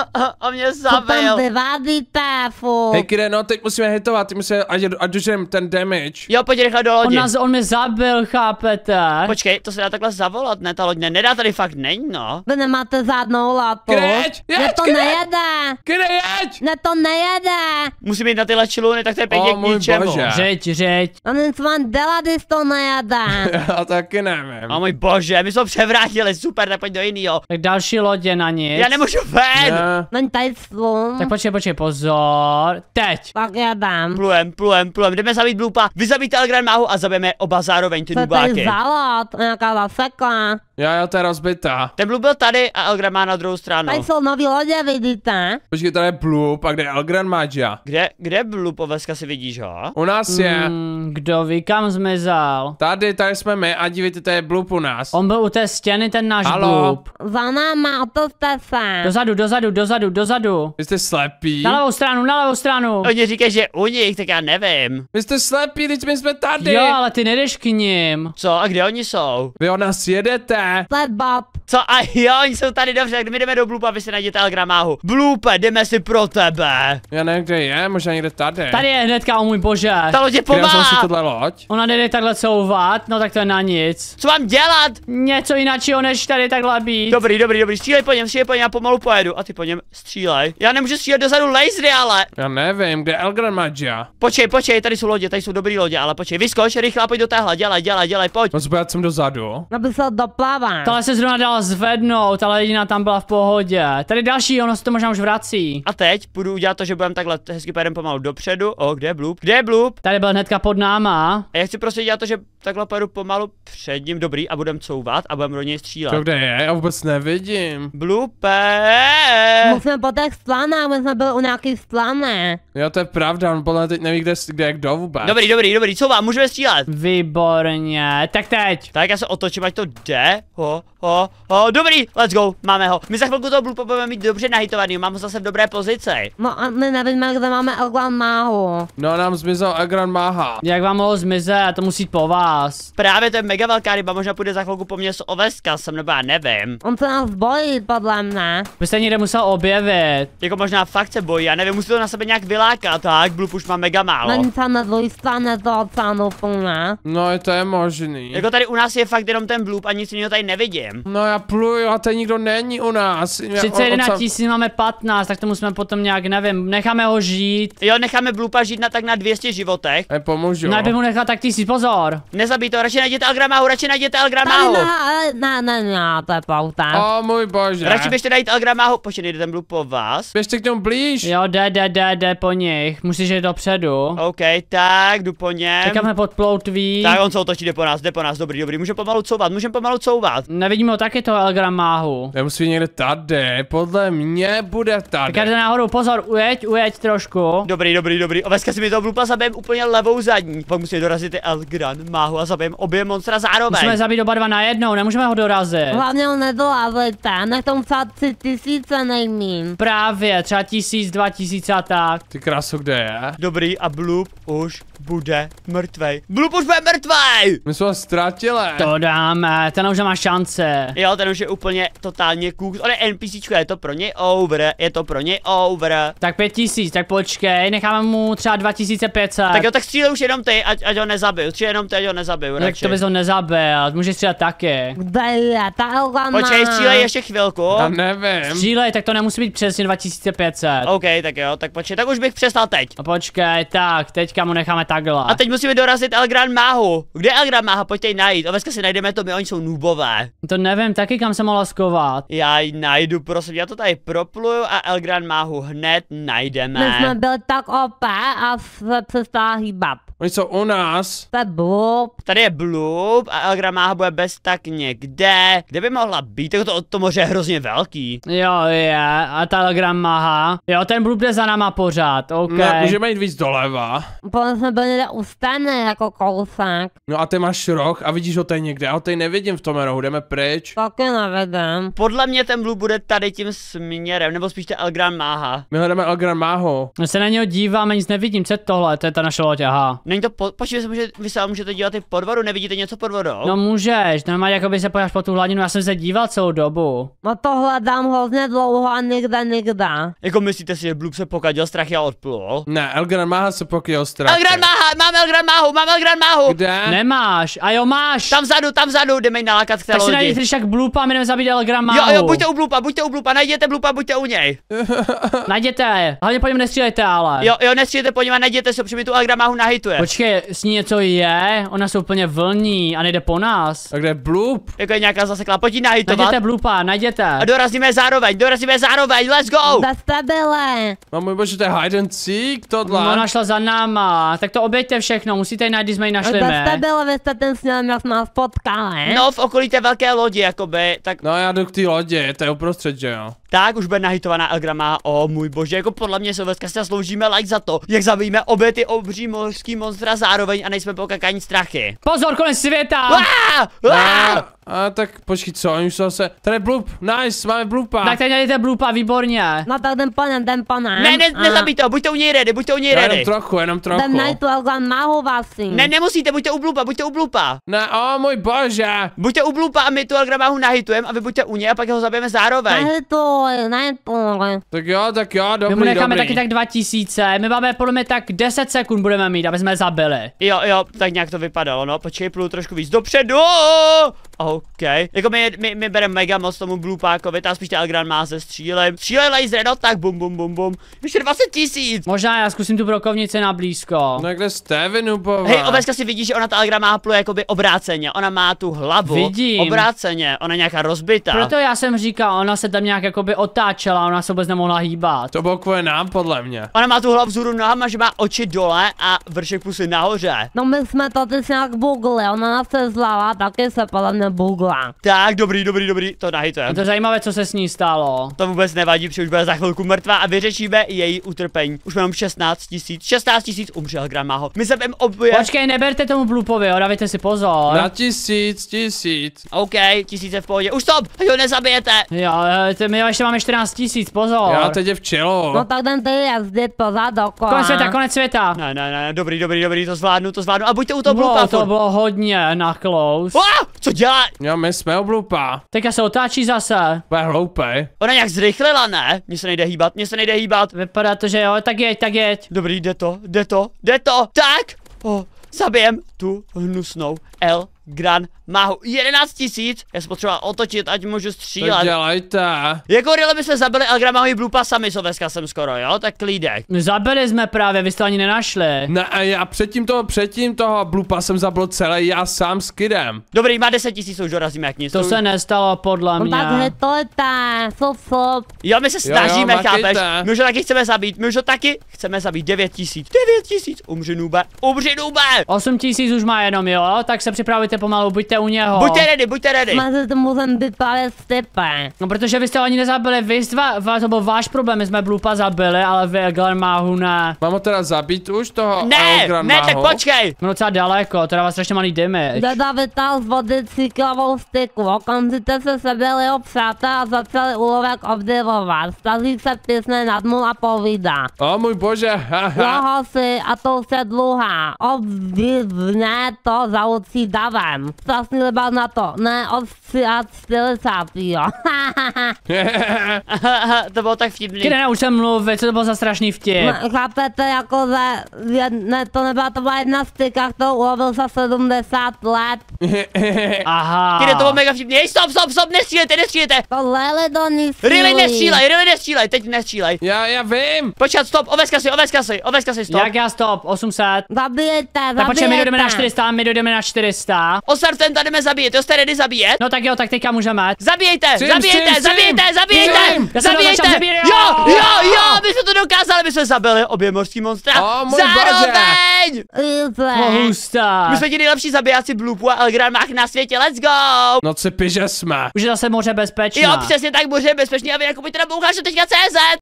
On mě Co tam zabil. vyvádíte, furt. Hej, kide, no teď musíme hitovat, ty musíme, ať, ať doženem ten damage. Jo, pojď rychle do On, lodi. nás, on mě zabil, chápete? Počkej, to se dá takhle zavolat, ne, ta loď ne, nedá tady fakt, není no. Vy nemáte žádnou latu. Kryť, Mně jeď, to kryť. nejede. Kide, jeď! Mně to nejede. Musím jít na tyhle čiluny, tak to je pěkně O, k můj ničemu. bože. Řeď, řeď. A nic mám dělat, když to nejede. Já taky nevím. O můj bože, my jsme ho převrátili, super, tak pojď do jinýho. Tak další lodě na nic. Já nemůžu ven. ven! Ne. Není tady slun. Tak počkej, počkej, pozor. Teď. Tak jedem. Plujem, plujem, plujem, jdeme zabít Bloopa, vy zabijte Elgran Máhu a zabijeme oba zároveň ty Co je tady nubáky. zalot? Nějaká zasekla. Jo, jo, to je rozbitá. Ten Bloop byl tady a Elgran má na druhou stranu. Tady jsou nový lodě, vidíte? Počkej, tady je Bloop, a kde je Elgran Magia? Kde, kde Bloop, oveska si vidíš ho? U nás je. Hmm, kdo ví, kam zmizel? Tady, tady jsme my a dívejte, to je Bloop u nás. On byl u té stěny, ten náš Halo? Bloop. Za náma, otevřte se. Dozadu, dozadu, dozadu, dozadu. Vy jste slepí? Na levou stranu, na levou stranu. Oni říkají, že u nich, tak já nevím. Vy jste slepí, teď my jsme tady. Jo, ale ty nejdeš k ním. Co, a kde oni jsou? Vy od nás jedete. To je Bob. Co, a jo, oni jsou tady, dobře, tak my jdeme do Bloopa, vy si najděte Elgran Máhu. Bloope, jdeme si pro tebe. Já nevím, kde je, možná někde tady. Tady je hnedka, o můj bože. Ta loď je Přidal jsem si pomalá. tuhle loď. Ona nejde takhle couvat, no tak to je na nic. Co mám dělat? Něco jiného, než tady takhle být. Dobrý, dobrý, dobrý, střílej po něm, střílej po něm, já pomalu pojedu. A ty po něm střílej. Já nemůžu střílet dozadu lasery, ale. Já nevím, kde je Elgran Magia. Počkej, počkej, tady jsou lodě, tady jsou dobrý lodě, ale počkej, vyskoč, rychle, pojď do téhle, dělej, dělej, dělej, pojď. Moc pojď sem dozadu. Aby se doplava. Tohle se zrovna dala zvednout, ale jediná tam byla v pohodě. Tady další, ono se to možná už vrací. A teď půjdu udělat to, že budeme takhle hezky pojedeme pomalu dopředu. O, kde je Bloop? Kde je Bloop? Tady byl hnedka pod náma. A já chci prostě dělat to, že takhle pojedu pomalu před ním, dobrý, a budeme couvat a budeme do něj To střílet. kde je? Já vůbec nevidím. Bloope! Musíme po těch stranách, my jsme byli u nějaký strany. Jo, to je pravda, on podle mě teď neví, kde, kde je kdo vůbec. Dobrý, dobrý, dobrý, couvám, můžeme střílet. Výborně, tak teď. Tak já se otočím, ať to jde. Ho, ho, ho, dobrý, let's go, máme ho. My za chvilku toho Bloopa budeme mít dobře nahitovaný, mám ho zase v dobré pozici. No a my nevíme, kde máme Elgran Máhu. No, nám zmizel Elgran Máha. Jak vám mohlo zmizet, to musí jít po vás. Právě to je mega velká ryba, možná půjde za chvilku po mně s oveskasem, nebo já nevím. On se nás bojí, podle mne. Byste někde musel objevit. Jako možná fakt se bojí, já nevím, musí to na sebe nějak vylákat, tak Bloop už má mega málo. Není se na druhé straně toho oceánu plně. No, to je možný. Jako tady u nás je fakt jenom ten Bloop a nic jiného tady nevidím. No, já pluju a tady nikdo není u nás. Já- třicet jedna on- on- tisíc, máme patnáct, tak to musíme potom nějak, nevím, necháme ho žít. Jo, necháme Bloopa žít na tak na dvě stě životech. Já pomůžu. No, aby mu nechat tak tisíc, pozor. Nezabij to, radši najděte Elgran Máhu, radši najděte Elgran Tady Máhu. ne, ne, ne, ne, to je pouta. O můj bože. Radši běžte najít Elgran Máhu, počkej, nejde ten Bloop po vás. Běžte k němu blíž. Jo, jde, jde, jde, jde po nich, musíš jít dopředu. OK, tak, jdu po něm. Čekáme pod ploutví. Tak on se otočí, jde po nás, jde po nás, dobrý, dobrý, můžeme pomalu couvat, můžeme pomalu couvat. Nevidíme ho taky toho Elgran Máhu. Já musím být někde tady. Podle mě bude tady. Tak jde nahoru, pozor, ujeď, ujeď trošku. Dobrý, dobrý, dobrý, oveska si mi toho Bloopa zabijem úplně levou zadní. Pak musíme dorazit ty Elgran Máhu a zabijem obě monstra zároveň. Musíme zabít oba dva najednou, nemůžeme ho dorazit. Hlavně ho nedolazujte, nech tomu třeba tři tisíce nejmín. Právě, třeba tisíc, dva tisíce a tak. Ty krásu, kde je? Dobrý, a Bloop už bude mrtvej. Bloop už bude mrtvej! My jsme ho ztratili. To dáme, ten už nemá šance. Jo, ten už je úplně totálně kůk. On je NPCčko, je to pro něj over, je to pro něj over. Tak pět tisíc, tak počkej, necháme mu třeba dva tisíce pět set. Tak jo, tak střílej už jenom ty, ať, ať ho nezabiju. Střílej jenom ty, ať ho nezabiju, Tak radši. to bys ho nezabil, můžeš střílet taky. Kde je ta Elgran Máha? Počkej, střílej ještě chvilku. Já nevím. Střílej, tak to nemusí být přesně dva tisíce pět set. OK, tak jo, tak počkej, tak už bych přestal teď. A počkej, tak, teďka mu necháme takhle. A teď musíme dorazit Elgran Máhu. Kde je Elgran Máha? Pojďte ji najít. Oveska si najdeme to, my oni jsou noobové. To nevím, taky kam se mohla skovat. Já ji najdu, prosím, já to tady propluju a Elgran Máhu hned najdeme. My jsme byli tak O P a se přestala hýbat. Oni jsou u nás. To je blub. Tady je Bloop a Elgran Máha bude bez tak někde. Kde by mohla být? Tak to, to moře je hrozně velký. Jo, je, a Telegram Maha. Jo, ten blub jde za náma pořád, ok. No, můžeme jít víc doleva. Potom jsme byli někde u stany jako kousek. No a ty máš roh a vidíš ho tady někde. Já ho tady nevidím v tom rohu, jdeme pryč. Taky nevidím. Podle mě ten Bloop bude tady tím směrem, nebo spíš ten Elgran Máha. My hledáme Elgran Máhu. Já se na něho dívám a nic nevidím, co je tohle, to je ta naše loď, aha. Není to po, počkej, může, vy se můžete dívat i pod vodu, nevidíte něco pod vodou? No můžeš, normálně jako by se pojáš po tu hladinu, já jsem se díval celou dobu. No to hledám hrozně dlouho a nikde, nikde. Jako myslíte si, že Bloop se pokaděl, strach a odplul? Ne, Elgran Máha se pokyl strach. Elgran Máha, mám Elgran Máhu, mám Elgran Máhu! Kde? Nemáš, a jo máš. Tam vzadu, tam vzadu, jdeme jí nalákat k té Tak si lodi. najít když tak Bloopa, my jdeme zabít Telegram Mahu. Jo, jo, buďte u Bloopa, buďte u Bloopa, najděte Bloopa, buďte u něj. Najděte, hlavně po něm nestřílejte ale. Jo, jo, nestřílejte po něm a najděte se, protože my tu Elgran Máhu nahitujeme. Počkej, s ní něco je? Ona jsou úplně vlní a nejde po nás. A kde je Bloop? Jako je nějaká zaseklá, pojď jí nahitovat. Najděte Bloopa, najděte. A dorazíme zároveň, dorazíme zároveň, let's go! Kde jste byli? No můj bože, to je hide and seek, tohle. Ona šla za náma, tak to obejďte všechno, musíte ji najít, když jsme ji našli Kde jste my. byli, vy jste ten sněm, jak jsme nás potkali? No, v okolí té velké lodi, jakoby, tak, No já jdu k té lodi, to je uprostřed, že jo? tak už bude nahitovaná Elgrama, o můj bože, jako podle mě Silvestra si zasloužíme like za to, jak zabijíme obě ty obří mořský monstra zároveň a nejsme pokakaní strachy. Pozor, konec světa! Ah! Ah! A, a tak počkej, co, oni už jsou se... Tady je Bloop, nice, máme Bloopa. Tak tady najděte Bloopa, výborně. No tak jdem po něm, jdem po něm. Ne, ne, A nezabijte ho, buďte u něj ready, buďte u něj Já ready. jenom trochu, jenom trochu. jdem najít tu Elgan Mahu vlastně. Ne, nemusíte, buďte u Bloopa, buďte u Bloopa. Ne, o můj bože. Buďte u Bloopa a my tu Elgramahu nahitujeme a vy buďte u něj a pak ho zabijeme zároveň. Nehituj, nehituj. Tak jo, tak jo, dobrý, My mu necháme dobrý. taky tak dva tisíce, my máme podle mě tak deset sekund budeme mít, aby jsme je zabili. Jo, jo, tak nějak to vypadalo, no, počkej, pluju trošku víc dopředu. OK, jako my, my, my bereme mega moc tomu Bloopákovi, ta spíš ta Elgran má ze střílem. Střílej laser, no tak bum bum bum bum. Ještě dvacet tisíc. Možná já zkusím tu brokovnici na blízko. No kde jste vy, nubové? Hej, Oveska si vidí, že ona ta Elgran má pluje jakoby obráceně, ona má tu hlavu Vidím. obráceně, ona je nějaká rozbitá. Proto já jsem říkal, ona se tam nějak jakoby otáčela, ona se vůbec nemohla hýbat. To bylo kvůli nám, podle mě. Ona má tu hlavu vzhůru nohama, že má oči dole a vršek pusy nahoře. No my jsme to ty nějak bugli, ona nás se zlala, taky se podle mě bugla. Tak, dobrý, dobrý, dobrý, to nahitujeme. Je to zajímavé, co se s ní stalo. To vůbec nevadí, protože už bude za chvilku mrtvá a vyřešíme její utrpení. Už máme šestnáct tisíc, šestnáct tisíc umřel Gramaho. My se bym obě... Počkej, neberte tomu Bloopovi, jo, dávejte si pozor. Na tisíc, tisíc. OK, tisíce v pohodě. Už stop, ať ho nezabijete. Jo, eh, ty- my ještě máme čtrnáct tisíc, pozor. Já teď je v čelu. No tak jdem ty jezdit pořád dokola. Konec světa, konec světa. Ne, ne, ne, dobrý, dobrý, dobrý, to zvládnu, to zvládnu. A buďte u toho Wow, Bloopa to furt. bylo hodně na close. Ah, co dělá? Jo, my jsme u Bloopa. Teďka se otáčí zase. Bude hloupej. Ona nějak zrychlila, ne? Mně se nejde hýbat, mně se nejde hýbat. Vypadá to, že jo, tak jeď, tak jeď. Dobrý, jde to, jde to, jde to. Tak, oh, zabijem tu hnusnou El Gran Mahu. jedenáct tisíc, já jsem potřeboval otočit, ať můžu Tak střílet. dělejte. Jako ryhle bychom zabili El Gran Mahu i Bloopa sami, Soveska jsem skoro, jo? Tak klídek. Zabili jsme právě, vy jste ani nenašli. Ne, a já předtím toho, předtím toho Bloopa jsem zabil celý já sám s Kidem. Dobrý, má deset tisíc, už dorazíme jak nic. To se nestalo podle No mě. tak hitujte, sup sup. Jo, my se Jo, jo, snažíme, makejte. chápeš? My už ho taky chceme zabít, my už ho taky chceme zabít. devět tisíc, devět tisíc, umři nube, umři nube. osm tisíc už má jenom, jo, tak se připravujte pomalu, buďte u něho. Buďte ready, buďte ready. Mezi tím musím být právě stype. No protože vy jste ho ani nezabili, vy jste, va, to byl váš problém, my jsme Bloopa zabili, ale vy Elgran Mahu ne. Mám ho teda zabít už toho Ne, Elgran ne, tak Mahu? počkej. No docela daleko, to dává strašně malý damage. Děda vytáhl z vody cíklovou styku, okamžitě se sebili obsáte a začali úlovek obdivovat. Stazík se písne nad mu a povídá. O můj bože, haha. Dlouho si a to už je dlouhá. Obdivně to zaucí davem. Stasný libal na to, ne od čtyřicátého. To bylo tak vtipný. Kdy neučím mluvit, co to bylo za strašný vtip. No, chápete, jako že jed, ne, to nebyla, to byla jedna styka, kterou ulovil za sedmdesát let. Aha. Kdy to bylo mega vtipný. Hej, stop, stop, stop, nestřílejte, nestřílejte. To leli do ní Really nestřílej, really nestřílej, teď nestřílej. Já, já vím. Počkat, stop, oveska si, oveska si, oveska si, stop. Jak já stop, osm set. Zabijete, Tak počkej, my jdeme na zabijete. čtyři sta, my jdeme na čtyři sta. Osar ten tady jdeme zabíjet, jo, jste ready zabíjet? No tak jo, tak teďka můžeme. Zabijejte, Sim, zabijejte, sim, zabijejte, sim. zabijejte, Sim. Já jsem to zabijejte. začal zabíjet. Jo, jo, jo, my jsme to dokázali, my jsme zabili obě mořský monstra. O, můj Zároveň. Easy. Oh, hustá. My jsme ti nejlepší zabijáci Bloopu a Elgran Mach na světě, let's go. No co že jsme. Už je zase moře bezpečné. Jo, přesně tak, moře je bezpečný a vy nakupujte na bouchaře teďka cé zet.